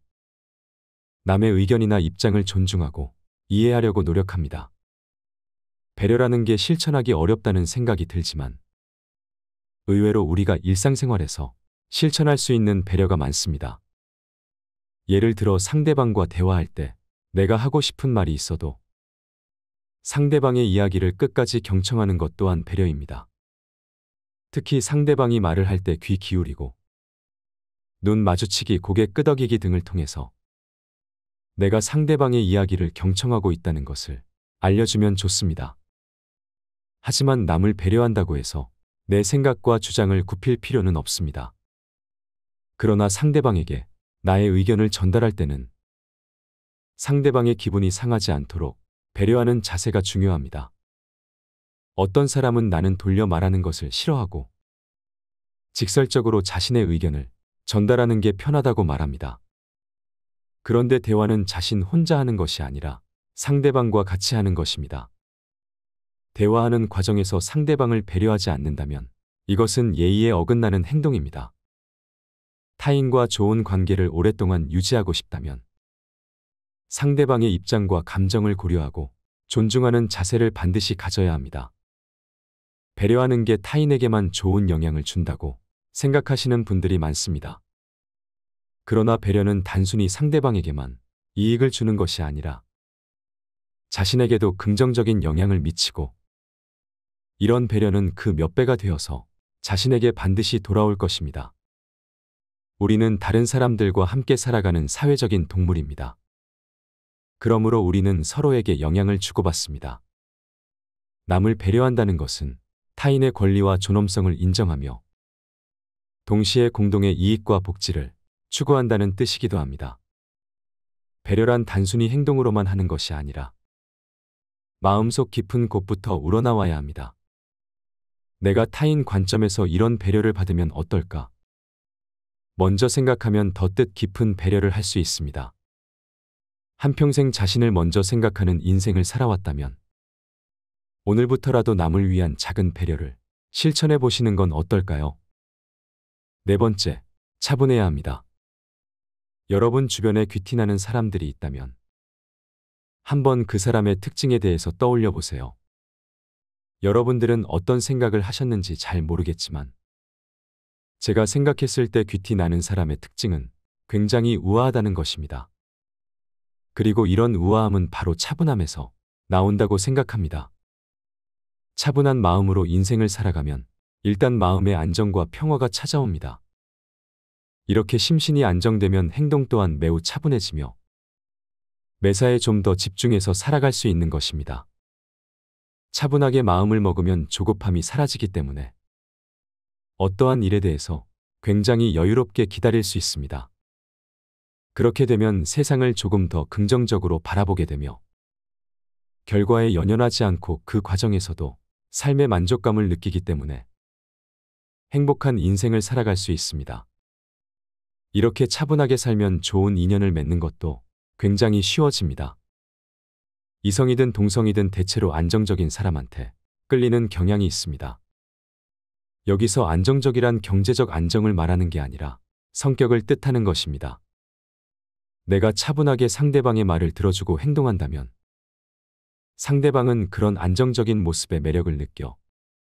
남의 의견이나 입장을 존중하고 이해하려고 노력합니다. 배려라는 게 실천하기 어렵다는 생각이 들지만 의외로 우리가 일상생활에서 실천할 수 있는 배려가 많습니다. 예를 들어 상대방과 대화할 때 내가 하고 싶은 말이 있어도 상대방의 이야기를 끝까지 경청하는 것 또한 배려입니다. 특히 상대방이 말을 할 때 귀 기울이고 눈 마주치기, 고개 끄덕이기 등을 통해서 내가 상대방의 이야기를 경청하고 있다는 것을 알려주면 좋습니다. 하지만 남을 배려한다고 해서 내 생각과 주장을 굽힐 필요는 없습니다. 그러나 상대방에게 나의 의견을 전달할 때는 상대방의 기분이 상하지 않도록 배려하는 자세가 중요합니다. 어떤 사람은 나는 돌려 말하는 것을 싫어하고 직설적으로 자신의 의견을 전달하는 게 편하다고 말합니다. 그런데 대화는 자신 혼자 하는 것이 아니라 상대방과 같이 하는 것입니다. 대화하는 과정에서 상대방을 배려하지 않는다면 이것은 예의에 어긋나는 행동입니다. 타인과 좋은 관계를 오랫동안 유지하고 싶다면 상대방의 입장과 감정을 고려하고 존중하는 자세를 반드시 가져야 합니다. 배려하는 게 타인에게만 좋은 영향을 준다고 생각하시는 분들이 많습니다. 그러나 배려는 단순히 상대방에게만 이익을 주는 것이 아니라 자신에게도 긍정적인 영향을 미치고 이런 배려는 그 몇 배가 되어서 자신에게 반드시 돌아올 것입니다. 우리는 다른 사람들과 함께 살아가는 사회적인 동물입니다. 그러므로 우리는 서로에게 영향을 주고받습니다. 남을 배려한다는 것은 타인의 권리와 존엄성을 인정하며 동시에 공동의 이익과 복지를 추구한다는 뜻이기도 합니다. 배려란 단순히 행동으로만 하는 것이 아니라 마음속 깊은 곳부터 우러나와야 합니다. 내가 타인 관점에서 이런 배려를 받으면 어떨까? 먼저 생각하면 더 뜻 깊은 배려를 할 수 있습니다. 한평생 자신을 먼저 생각하는 인생을 살아왔다면 오늘부터라도 남을 위한 작은 배려를 실천해 보시는 건 어떨까요? 네 번째, 차분해야 합니다. 여러분 주변에 귀티나는 사람들이 있다면 한번 그 사람의 특징에 대해서 떠올려 보세요. 여러분들은 어떤 생각을 하셨는지 잘 모르겠지만 제가 생각했을 때 귀티나는 사람의 특징은 굉장히 우아하다는 것입니다. 그리고 이런 우아함은 바로 차분함에서 나온다고 생각합니다. 차분한 마음으로 인생을 살아가면 일단 마음의 안정과 평화가 찾아옵니다. 이렇게 심신이 안정되면 행동 또한 매우 차분해지며 매사에 좀 더 집중해서 살아갈 수 있는 것입니다. 차분하게 마음을 먹으면 조급함이 사라지기 때문에 어떠한 일에 대해서 굉장히 여유롭게 기다릴 수 있습니다. 그렇게 되면 세상을 조금 더 긍정적으로 바라보게 되며 결과에 연연하지 않고 그 과정에서도 삶의 만족감을 느끼기 때문에 행복한 인생을 살아갈 수 있습니다. 이렇게 차분하게 살면 좋은 인연을 맺는 것도 굉장히 쉬워집니다. 이성이든 동성이든 대체로 안정적인 사람한테 끌리는 경향이 있습니다. 여기서 안정적이란 경제적 안정을 말하는 게 아니라 성격을 뜻하는 것입니다. 내가 차분하게 상대방의 말을 들어주고 행동한다면 상대방은 그런 안정적인 모습의 매력을 느껴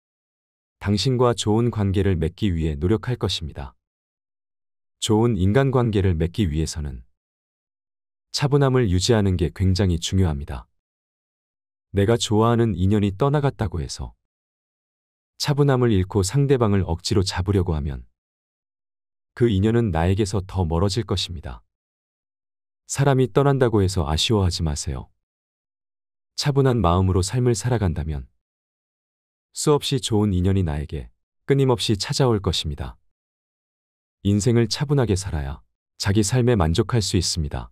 당신과 좋은 관계를 맺기 위해 노력할 것입니다. 좋은 인간관계를 맺기 위해서는 차분함을 유지하는 게 굉장히 중요합니다. 내가 좋아하는 인연이 떠나갔다고 해서 차분함을 잃고 상대방을 억지로 잡으려고 하면 그 인연은 나에게서 더 멀어질 것입니다. 사람이 떠난다고 해서 아쉬워하지 마세요. 차분한 마음으로 삶을 살아간다면 수없이 좋은 인연이 나에게 끊임없이 찾아올 것입니다. 인생을 차분하게 살아야 자기 삶에 만족할 수 있습니다.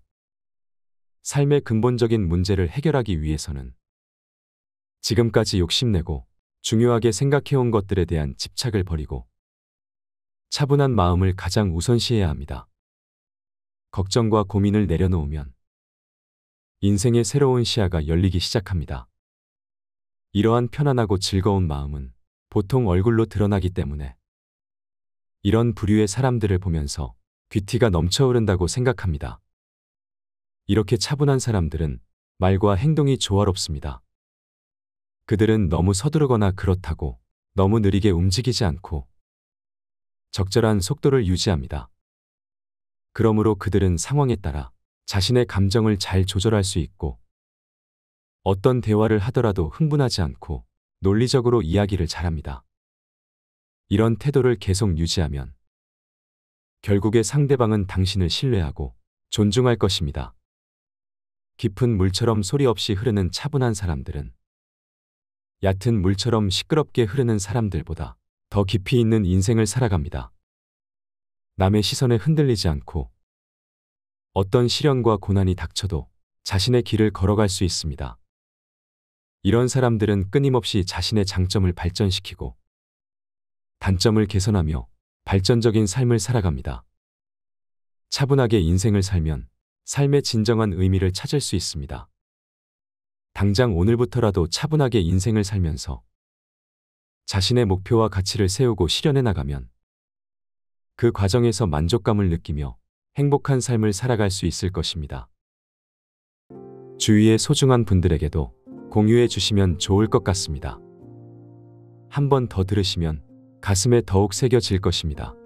삶의 근본적인 문제를 해결하기 위해서는 지금까지 욕심내고 중요하게 생각해온 것들에 대한 집착을 버리고 차분한 마음을 가장 우선시해야 합니다. 걱정과 고민을 내려놓으면 인생의 새로운 시야가 열리기 시작합니다. 이러한 편안하고 즐거운 마음은 보통 얼굴로 드러나기 때문에 이런 부류의 사람들을 보면서 귀티가 넘쳐흐른다고 생각합니다. 이렇게 차분한 사람들은 말과 행동이 조화롭습니다. 그들은 너무 서두르거나 그렇다고 너무 느리게 움직이지 않고 적절한 속도를 유지합니다. 그러므로 그들은 상황에 따라 자신의 감정을 잘 조절할 수 있고 어떤 대화를 하더라도 흥분하지 않고 논리적으로 이야기를 잘합니다. 이런 태도를 계속 유지하면 결국에 상대방은 당신을 신뢰하고 존중할 것입니다. 깊은 물처럼 소리 없이 흐르는 차분한 사람들은 얕은 물처럼 시끄럽게 흐르는 사람들보다 더 깊이 있는 인생을 살아갑니다. 남의 시선에 흔들리지 않고 어떤 시련과 고난이 닥쳐도 자신의 길을 걸어갈 수 있습니다. 이런 사람들은 끊임없이 자신의 장점을 발전시키고 단점을 개선하며 발전적인 삶을 살아갑니다. 차분하게 인생을 살면 삶의 진정한 의미를 찾을 수 있습니다. 당장 오늘부터라도 차분하게 인생을 살면서 자신의 목표와 가치를 세우고 실현해 나가면 그 과정에서 만족감을 느끼며 행복한 삶을 살아갈 수 있을 것입니다. 주위의 소중한 분들에게도 공유해 주시면 좋을 것 같습니다. 한 번 더 들으시면 가슴에 더욱 새겨질 것입니다.